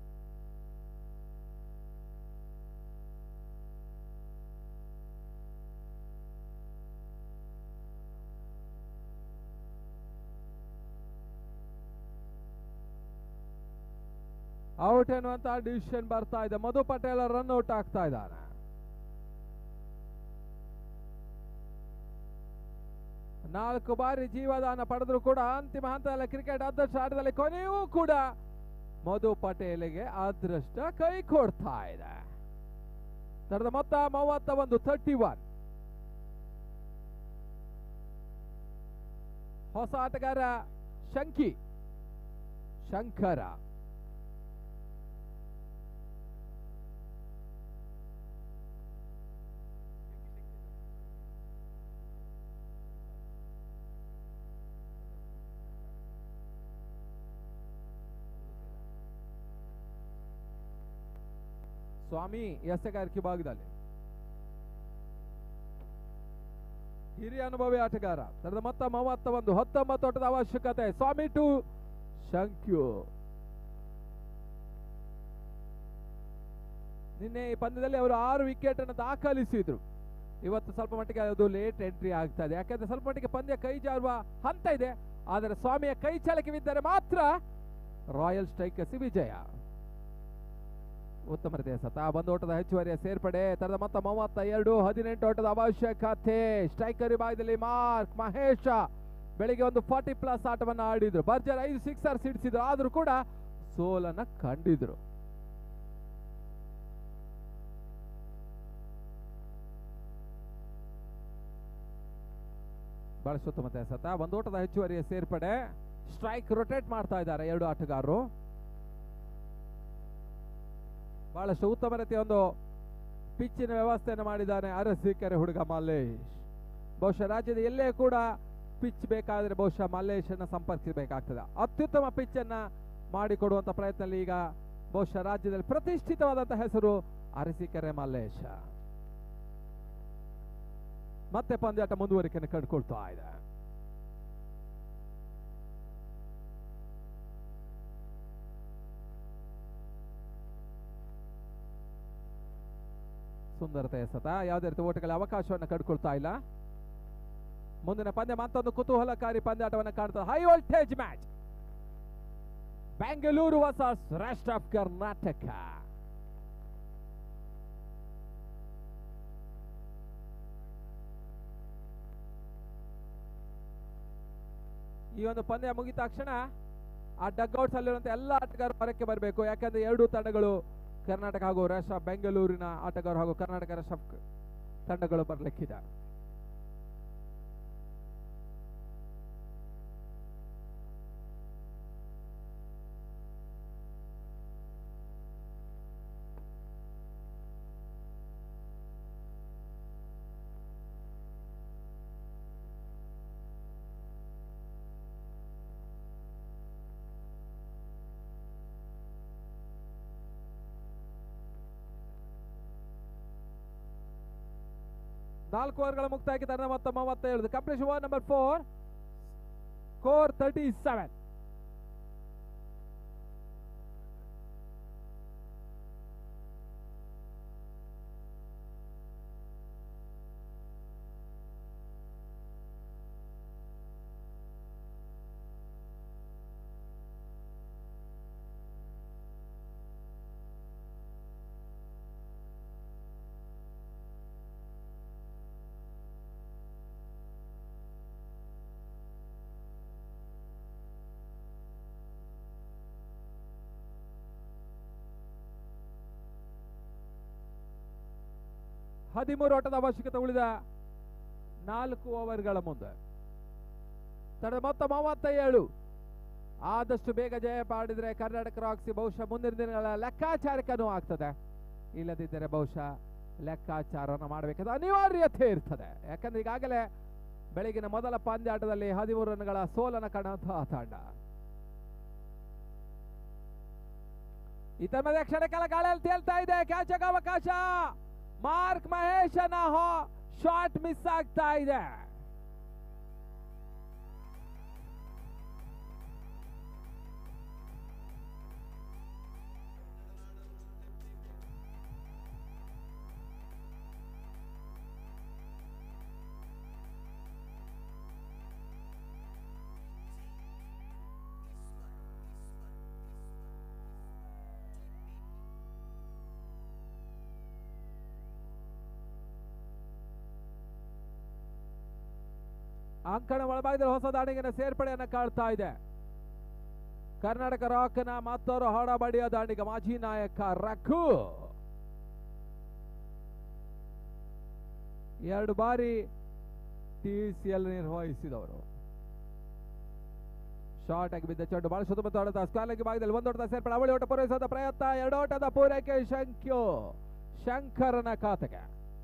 ಔಟ್ ಎನ್ನುವಂತಹ ಡಿಸಿಷನ್ ಬರ್ತಾ ಇದೆ. ಮಧು ಪಟೇಲ್ ರನ್ ಔಟ್ ಆಗ್ತಾ ಇದ್ದಾನೆ. ನಾಲ್ಕು ಬಾರಿ ಜೀವದಾನ ಪಡೆದ್ರು ಕೂಡ ಅಂತಿಮ ಹಂತದಲ್ಲಿ ಕ್ರಿಕೆಟ್ ಅದೃಷ್ಟ ಆಟದಲ್ಲಿ ಕೊನೆಯೂ ಕೂಡ ಮಧು ಪಟೇಲ್ಗೆ ಅದೃಷ್ಟ ಕೈ ಕೊಡ್ತಾ ಇದೆ. ತರದ ಮೊತ್ತ 31, 31. ಹೊಸ ಆಟಗಾರ ಶಂಕರ. ಸ್ವಾಮಿ ಎಸೆಗಾರಿಕೆ ಭಾಗದಲ್ಲಿ ಹಿರಿಯ ಅನುಭವಿ ಆಟಗಾರ. ತರದ ಮೊತ್ತ 31, 19 ಓಟದ ಅವಶ್ಯಕತೆ. ಸ್ವಾಮಿ ಟು ಶಂಕ್ಯು. ನಿನ್ನೆ ಈ ಪಂದ್ಯದಲ್ಲಿ ಅವರು 6 ವಿಕೆಟ್ ಅನ್ನು ದಾಖಲಿಸಿದ್ರು. ಇವತ್ತು ಸ್ವಲ್ಪ ಮಟ್ಟಿಗೆ ಅದು ಲೇಟ್ ಎಂಟ್ರಿ ಆಗ್ತಾ ಇದೆ. ಯಾಕಂದ್ರೆ ಸ್ವಲ್ಪ ಮಟ್ಟಿಗೆ ಪಂದ್ಯ ಕೈ ಜಾರುವ ಹಂತ ಇದೆ. ಆದರೆ ಸ್ವಾಮಿಯ ಕೈ ಚಾಲಕವಿದ್ದರೆ ಮಾತ್ರ ರಾಯಲ್ ಸ್ಟ್ರೈಕರ್ಸ್ ವಿಜಯ. ಉತ್ತಮ ರೀತಿಯ ಸತ, 1 ಓಟದ ಹೆಚ್ಚುವರಿಯ ಸೇರ್ಪಡೆ. ತರದ ಮೊತ್ತ 32, 18 ಓಟದ ಅವಶ್ಯಕತೆ. ಸ್ಟ್ರೈಕರ್ ವಿಭಾಗದಲ್ಲಿ ಮಾರ್ಕ್ ಮಹೇಶ ಬೆಳಿಗ್ಗೆ ಒಂದು 40+ ಆಟವನ್ನು ಆಡಿದ್ರು. ಭರ್ಜರ್ 5 ಸಿಕ್ಸರ್ ಸಿಡಿಸಿದ್ರು. ಆದ್ರೂ ಕೂಡ ಸೋಲನ್ನ ಕಂಡಿದ್ರು. ಬಹಳ ಉತ್ತಮ ಸತ, 1 ಓಟದ ಹೆಚ್ಚುವರಿಯ ಸೇರ್ಪಡೆ. ಸ್ಟ್ರೈಕ್ ರೊಟೇಟ್ ಮಾಡ್ತಾ ಇದ್ದಾರೆ 2 ಆಟಗಾರರು. ಬಹಳಷ್ಟು ಉತ್ತಮ ರೀತಿಯ ಒಂದು ಪಿಚ್ಚಿನ ವ್ಯವಸ್ಥೆಯನ್ನು ಮಾಡಿದ್ದಾನೆ ಅರಸೀಕೆರೆ ಹುಡುಗ ಮಲ್ಲೇಶ್. ಬಹುಶಃ ರಾಜ್ಯದ ಎಲ್ಲೇ ಕೂಡ ಪಿಚ್ ಬೇಕಾದ್ರೆ ಬಹುಶಃ ಮಲ್ಲೇಶ್ ಅನ್ನ ಸಂಪರ್ಕಿಸಬೇಕಾಗ್ತದೆ. ಅತ್ಯುತ್ತಮ ಪಿಚ್ ಅನ್ನ ಮಾಡಿಕೊಡುವಂತ ಪ್ರಯತ್ನದಲ್ಲಿ ಈಗ ಬಹುಶಃ ರಾಜ್ಯದಲ್ಲಿ ಪ್ರತಿಷ್ಠಿತವಾದಂತಹ ಹೆಸರು ಅರಸೀಕೆರೆ ಮಲ್ಲೇಶ. ಮತ್ತೆ ಪಂದ್ಯಾಟ ಮುಂದುವರಿಕೆಯನ್ನು ಕಂಡುಕೊಳ್ತಾ ಇದೆ. ಸುಂದರತೆ ಎಸೆತ, ಯಾವುದೇ ರೀತಿ ಓಟಗಳ ಅವಕಾಶವನ್ನು ಕಂಡುಕೊಳ್ತಾ ಇಲ್ಲ. ಮುಂದಿನ ಪಂದ್ಯ ಮತ್ತೊಂದು ಕುತೂಹಲಕಾರಿ ಪಂದ್ಯಾಟವನ್ನು ಕಾಣ್ತದೆ. High voltage match, Bengaluru versus rest of Karnataka. ಈ ಒಂದು ಪಂದ್ಯ ಮುಗಿದ ತಕ್ಷಣ ಆ ಡಗ್ಔಟ್ಸ್ ಅಲ್ಲಿರುವಂತಹ ಎಲ್ಲ ಆಟಗಾರರು ಹೊರಕ್ಕೆ ಬರಬೇಕು. ಯಾಕಂದ್ರೆ ಎರಡೂ ತಂಡಗಳು ಕರ್ನಾಟಕ ಹಾಗೂ ರೆಸ್ಟ್ ಆಫ್ ಬೆಂಗಳೂರಿನ ಆಟಗಾರರು ಹಾಗೂ ಕರ್ನಾಟಕ ರೆಸ್ಟ್ ಆಫ್ ತಂಡಗಳು ಬರಲಿಕ್ಕಿದೆ. ನಾಲ್ಕು ಓವರ್ಗಳ ಮುಕ್ತಾಯಕ್ಕೆ ತಂಡ ಮೊತ್ತ 37. Completion over number 4, score 37. ಹದಿಮೂರು ಓಟದ ಅವಶ್ಯಕತೆ ಉಳಿದ 4 ಓವರ್ಗಳ ಮುಂದೆ ತಂಡದ ಮೊತ್ತ 37. ಆದಷ್ಟು ಬೇಗ ಜಯ ಮಾಡಿದ್ರೆ ಕರ್ನಾಟಕ ರಾಕ್ಸ್ ಬಹುಶಃ ಮುಂದಿನ ದಿನಗಳ ಲೆಕ್ಕಾಚಾರಕ್ಕೂ ಆಗ್ತದೆ. ಇಲ್ಲದಿದ್ದರೆ ಬಹುಶಃ ಲೆಕ್ಕಾಚಾರವನ್ನು ಮಾಡಬೇಕಾದ ಅನಿವಾರ್ಯತೆ ಇರ್ತದೆ. ಯಾಕಂದ್ರೆ ಈಗಾಗಲೇ ಬೆಳಗಿನ ಮೊದಲ ಪಂದ್ಯಾಟದಲ್ಲಿ 13 ರನ್ಗಳ ಸೋಲನ್ನು ಕಾಣುವಂತಹ ತಂಡ. ಇತರ ಮಧ್ಯೆ ಕ್ಷಣಕಾಲ ಗಾಳಿಯಲ್ಲಿ ತೇಲ್ತಾ ಇದೆ. ಕ್ಯಾಚ್ ಆಗ ಅವಕಾಶ. ಮಾರ್ಕ್ ಮಹೇಶನ ಶಾಟ್ ಮಿಸ್ ಆಗ್ತಾ ಇದೆ. ಅಂಕಣ ಒಳಭಾಗದಲ್ಲಿ ಹೊಸ ದಾಂಡಿಗಿನ ಸೇರ್ಪಡೆಯನ್ನು ಕಾಡ್ತಾ ಇದೆ. ಕರ್ನಾಟಕ ರಾಕ್ನ ಮತ್ತೊರು ಹೊಡಬಡಿಯ ದಾಂಡಿಗ ಮಾಜಿ ನಾಯಕ ರಘು. 2 ಬಾರಿ TCL ನಿರ್ವಹಿಸಿದವರು. ಶಾರ್ಟ್ ಆಗಿ ಬಿದ್ದ ಚೆಂಡು ಬಹಳ ಸುತ್ತಮುತ್ತ ಹೊಡೆದ ಸ್ಕ್ವಾಲಗಿ ಭಾಗದಲ್ಲಿ 1 ಓಟದ ಸೇರ್ಪಡೆ. ಅವಳಿ ಓಟ ಪೂರೈಸೋದ ಪ್ರಯತ್ನ. 2 ಓಟದ ಪೂರೈಕೆ ಶಂಕರನ ಖಾತೆಗೆ.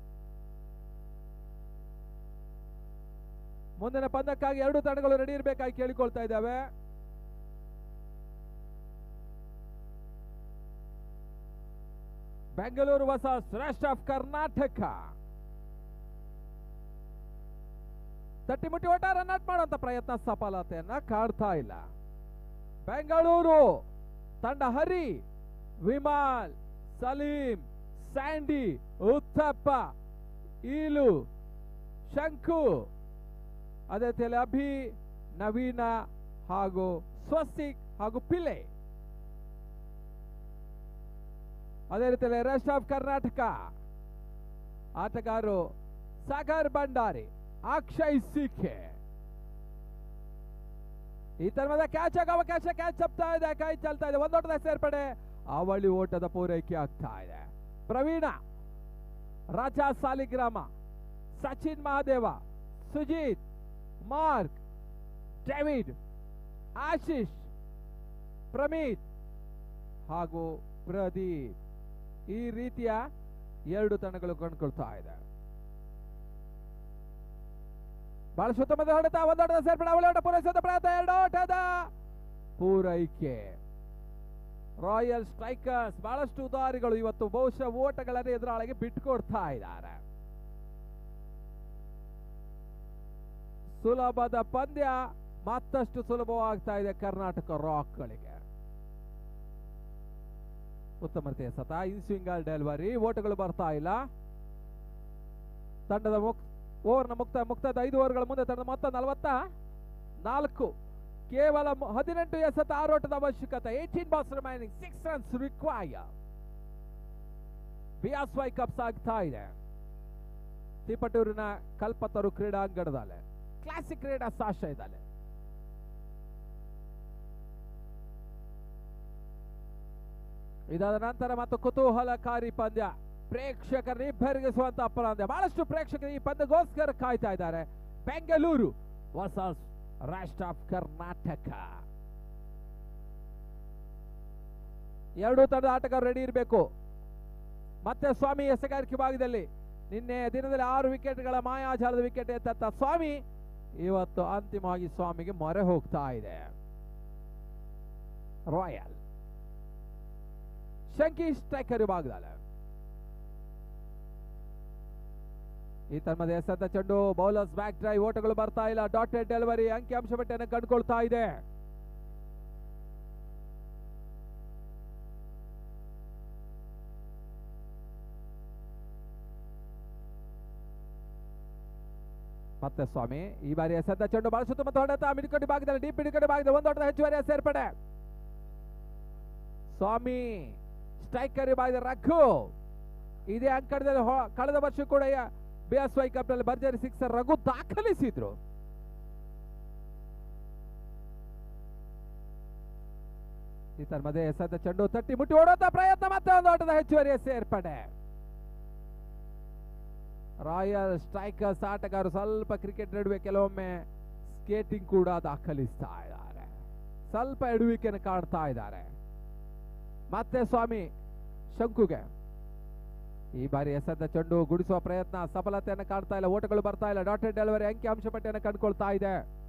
ಮುಂದಿನ ಪಂದ್ಯಕ್ಕಾಗಿ 2 ತಂಡಗಳು ರೆಡಿ ಇರಬೇಕಾಗಿ ಕೇಳಿಕೊಳ್ತಾ ಇದ್ದಾವೆ. Bengaluru versus rest of Karnataka. ತಟ್ಟಿಮುಟ್ಟಿ ಓಟ ರನ್ ಔಟ್ ಮಾಡುವಂತ ಪ್ರಯತ್ನ ಸಫಲತೆಯನ್ನ ಕಾಡ್ತಾ ಇಲ್ಲ. ಬೆಂಗಳೂರು ತಂಡ ಹರಿ, ವಿಮಾಲ್, ಸಲೀಂ, ಸ್ಯಾಂಡಿ, ಉತ್ತಪ್ಪ, ಈಲು, ಶಂಕು, ಅದೇ ರೀತಿಯಲ್ಲಿ ಅಭಿ, ನವೀನ ಹಾಗೂ ಸ್ವಸ್ತಿಕ್ ಹಾಗೂ ಪಿಲೆ. ಅದೇ ರೀತಿಯಲ್ಲಿ ರೆಸ್ಟ್ ಆಫ್ ಕರ್ನಾಟಕ ಆಟಗಾರರು ಸಾಗರ್ ಭಂಡಾರಿ, ಅಕ್ಷಯ್ ಸಿಖೆ. ಈ ತರಹದ ಕ್ಯಾಚ್ ಆಗ ಅವಕಾಶ. ಕ್ಯಾಚ್ ಚಪ್ತಾ ಇದೆ, ಕೈ ಚಲ್ತಾ ಇದೆ. 1 ಓಟದ ಸೇರ್ಪಡೆ. ಅವಳಿ ಓಟದ ಪೂರೈಕೆ ಆಗ್ತಾ ಇದೆ. ಪ್ರವೀಣ, ರಾಜಾ ಸಾಲಿಗ್ರಾಮ, ಸಚಿನ್ ಮಹಾದೇವ, ಸುಜಿತ್, ಮಾರ್ಕ್, ಡೇವಿಡ್, ಆಶಿಶ್, ಪ್ರಮೀತ್ ಹಾಗೂ ಪ್ರದೀಪ್. ಈ ರೀತಿಯ ಎರಡು ತಂಡಗಳು ಕಂಡುಕೊಳ್ತಾ ಇದೆ. ಬಹಳ ಉತ್ತಮದ ಹೊಡೆತ, ಒಂದೋಟದ ಸೇರ್ಪಡೆ, ಓಟ ಪೂರೈಸಿದ ಪ್ರಯತ್ನ, ಎರಡು ಓಟದ ಪೂರೈಕೆ. ರಾಯಲ್ ಸ್ಟ್ರೈಕರ್ಸ್ ಬಹಳಷ್ಟು ಉದಾರಿಗಳು ಇವತ್ತು ಬಹುಶಃ ಓಟಗಳನ್ನು ಎದುರಾಳಿಗೆ ಬಿಟ್ಟುಕೊಡ್ತಾ ಇದ್ದಾರೆ. ಸುಲಭದ ಪಂದ್ಯ ಮತ್ತಷ್ಟು ಸುಲಭವಾಗ್ತಾ ಇದೆ ಕರ್ನಾಟಕ ರಾಕ್ಗಳಿಗೆ. ಉತ್ತಮ ರೀತಿಯ ಸತ, ಇನ್ಸ್ವಿಂಗಲ್ ಡೆಲಿವರಿ, ಓಟಗಳು ಬರ್ತಾ ಇಲ್ಲ. ತಂಡದ ಓವರ್ನ ಮುಕ್ತಾಯದ 5 ಓವರ್ಗಳ ಮುಂದೆ ತಂಡದ ಮೊತ್ತ 44, ಕೇವಲ 18 ಎಸೆತ, 6 ಓಟದ ಅವಶ್ಯಕತೆ. 18 balls remaining, 6 runs require. BSY cup ಸಾಗ್ತಾ ಇದೆ ತಿಪಟೂರಿನ ಕಲ್ಪತರು ಕ್ರೀಡಾಂಗಣದಲ್ಲಿ. ಕ್ಲಾಸಿಕ್ ಕ್ರೀಡಾ ಸಾಶ್ರಯದಲ್ಲಿ ಇದಾದ ನಂತರ ಮತ್ತು ಕುತೂಹಲಕಾರಿ ಪಂದ್ಯ, ಪ್ರೇಕ್ಷಕರನ್ನು ಇಬ್ಬರಿಗಿಸುವಂತಹ ಪಂದ್ಯ. ಬಹಳಷ್ಟು ಪ್ರೇಕ್ಷಕರು ಈ ಪಂದ್ಯಗೋಸ್ಕರ ಕಾಯ್ತಾ ಇದ್ದಾರೆ. Bengaluru versus rest of Karnataka. ಎರಡೂ ತಂಡದ ಆಟಗಾರರು ರೆಡಿ ಇರಬೇಕು. ಮತ್ತೆ ಸ್ವಾಮಿ ಎಸೆಗಾರಿಕೆ ಭಾಗದಲ್ಲಿ ನಿನ್ನೆ ದಿನದಲ್ಲಿ 6 ವಿಕೆಟ್ಗಳ ಮಾಯಾಜಾಲದ ವಿಕೆಟ್ ಎತ್ತ ಸ್ವಾಮಿ ಇವತ್ತು ಅಂತಿಮವಾಗಿ ಸ್ವಾಮಿಗೆ ಮೊರೆ ಹೋಗ್ತಾ ಇದೆ. ರಾಯಲ್ ಶಂಕಿ ಸ್ಟ್ರೈಕರ್ ವಿಭಾಗದಲ್ಲಿ ಈ ತನ್ಮದ ಎಸೆದ ಚೆಂಡು, ಬೌಲರ್ಸ್ ಬ್ಯಾಕ್ ಡ್ರೈವ್, ಓಟಗಳು ಬರ್ತಾ ಇಲ್ಲ. ಡಾಟೆಡ್ ಡೆಲಿವರಿ, ಅಂಕಿಅಂಶ ಪಟ್ಟಿಯನ್ನು ಕಂಡುಕೊಳ್ತಾ ಇದೆ. ಮತ್ತೆ ಸ್ವಾಮಿ ಈ ಬಾರಿ ಎಸೆದ ಚೆಂಡು, ಬಹಳ ಸುತ್ತಮುತ್ತ ಹೊಡೆತ, ಮಿಡಿಕಟ್ಟಿ ಭಾಗದಲ್ಲಿ, ಡೀಪ್ ಮಿಡಿಕಟ್ಟಿ ಭಾಗದಲ್ಲಿ 1 ಓಟದ ಹೆಚ್ಚುವರಿ ಸೇರ್ಪಡೆ. ಸ್ವಾಮಿ ಸ್ಟ್ರೈಕರ್ ವಿಭಾಗದ ರಘು ಇದೇ ಅಂಕಣದಲ್ಲಿ ಕಳೆದ ವರ್ಷ ಕೂಡ BSY ಕಪ್ ನಲ್ಲಿ ಭರ್ಜರಿ ಸಿಕ್ಸರ್ ರಘು ದಾಖಲಿಸಿದ್ರು. ಈ ತನ್ಮದೆ ಎಸೆದ ಚೆಂಡು ತಟ್ಟಿ ಮುಟ್ಟಿ ಓಡುವಂತ ಪ್ರಯತ್ನ, ಮತ್ತೆ 1 ಓಟದ ಹೆಚ್ಚುವರಿ ಸೇರ್ಪಡೆ. ರಾಯಲ್ ಸ್ಟ್ರೈಕರ್ಸ್ ಆಟಗಾರರು ಸ್ವಲ್ಪ ಕ್ರಿಕೆಟ್ ನಡುವೆ ಕೆಲವೊಮ್ಮೆ ಸ್ಕೇಟಿಂಗ್ ಕೂಡ ದಾಖಲಿಸ್ತಾ ಇದ್ದಾರೆ, ಸ್ವಲ್ಪ ಎಡುವಿಕೆಯನ್ನು ಕಾಡ್ತಾ ಇದ್ದಾರೆ. ಮತ್ತೆ ಸ್ವಾಮಿ ಶಂಕುಗೆ ಈ ಬಾರಿ ಎಸೆದ ಚೆಂಡು ಗುಡಿಸುವ ಪ್ರಯತ್ನ, ಸಫಲತೆಯನ್ನು ಕಾಡ್ತಾ ಇಲ್ಲ, ಓಟಗಳು ಬರ್ತಾ ಇಲ್ಲ. ಡಾಟೆಡ್ ಡೆಲಿವರಿ, ಅಂಕಿ ಅಂಶ ಪಟ್ಟಿಯನ್ನು ಕಂಡುಕೊಳ್ತಾ ಇದೆ.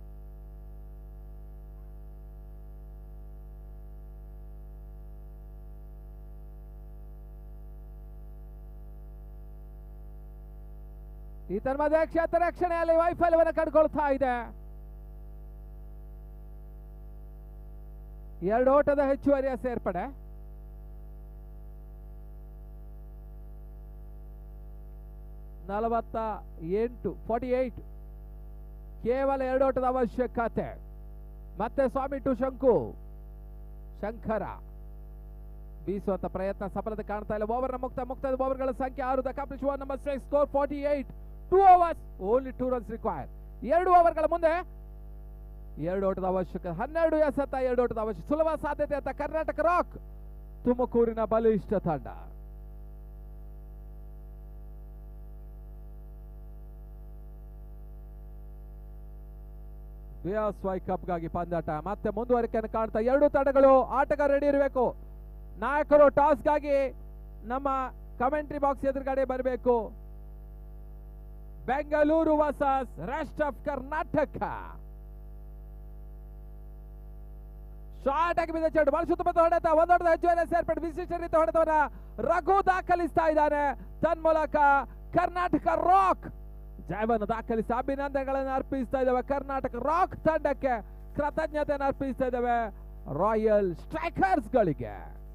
ಈ ತನ್ಮದ ಕ್ಷೇತ್ರ ರಕ್ಷಣೆಯಲ್ಲಿ ವೈಫಲ್ಯವನ್ನು ಕಂಡುಕೊಳ್ತಾ ಇದೆ. 2 ಓಟದ ಹೆಚ್ಚುವರಿಯ ಸೇರ್ಪಡೆ. ನಲವತ್ತ 48, ಕೇವಲ 2 ಓಟದ ಅವಶ್ಯಕತೆ. ಮತ್ತೆ ಸ್ವಾಮಿ ಟು ಶಂಕು, ಶಂಕರ ಬೀಸುವಂತ ಪ್ರಯತ್ನ, ಸಫಲತೆ ಕಾಣ್ತಾ ಇಲ್ಲ. ಓವರ್ನ ಮುಕ್ತದ ಓವರ್ಗಳ ಸಂಖ್ಯೆ 6. The complete one number 6, score 48, 2 overs, only 2 runs require. 2 ಓವರ್ಗಳ ಮುಂದೆ 2 ಓಟದ ಅವಶ್ಯಕತೆ. 12 ಎಸೆತ, 2 ಓಟದ ಅವಶ್ಯಕ. ಸುಲಭ ಸಾಧ್ಯತೆ ಅಂತ ಕರ್ನಾಟಕ ರಾಕ್ ತುಮಕೂರಿನ ಬಲಿಷ್ಠ ತಂಡ. BSY ಕಪ್ಗಾಗಿ ಪಂದ್ಯಾಟ ಮತ್ತೆ ಮುಂದುವರಿಕೆಯನ್ನು ಕಾಣ್ತಾ 2 ತಂಡಗಳು ಆಟಗಾರ ರೆಡಿ ಇರಬೇಕು. ನಾಯಕರು ಟಾಸ್ಗಾಗಿ ನಮ್ಮ ಕಮೆಂಟ್ರಿ ಬಾಕ್ಸ್ ಎದುರುಗಡೆ ಬರಬೇಕು. Bengaluru versus rest of Karnataka. Short ಆಗಿ ಬಿದ್ದ ಚೆಂಡು, ಬಹಳ ಸುತ್ತಮುತ್ತ ಹೊಡೆತ, 1 ಓಟದ ಹೆಚ್ಚುವರಿ ಸೇರ್ಪಡೆ. ವಿಶಿಷ್ಟ ರೀತಿಯ ಹೊಡೆತವನ್ನ ರಘು ದಾಖಲಿಸ್ತಾ ಇದ್ದಾನೆ. ತನ್ಮೂಲಕ ಕರ್ನಾಟಕ ರಾಕ್ ಜಯವನ್ನು ದಾಖಲಿಸಿ ಅಭಿನಂದನೆಗಳನ್ನು ಅರ್ಪಿಸ್ತಾ ಇದ್ದೇವೆ. ಕರ್ನಾಟಕ ರಾಕ್ ತಂಡಕ್ಕೆ ಕೃತಜ್ಞತೆಯನ್ನು ಅರ್ಪಿಸ್ತಾ ಇದ್ದೇವೆ ರಾಯಲ್ ಸ್ಟ್ರೈಕರ್ಸ್ ಗಳಿಗೆ.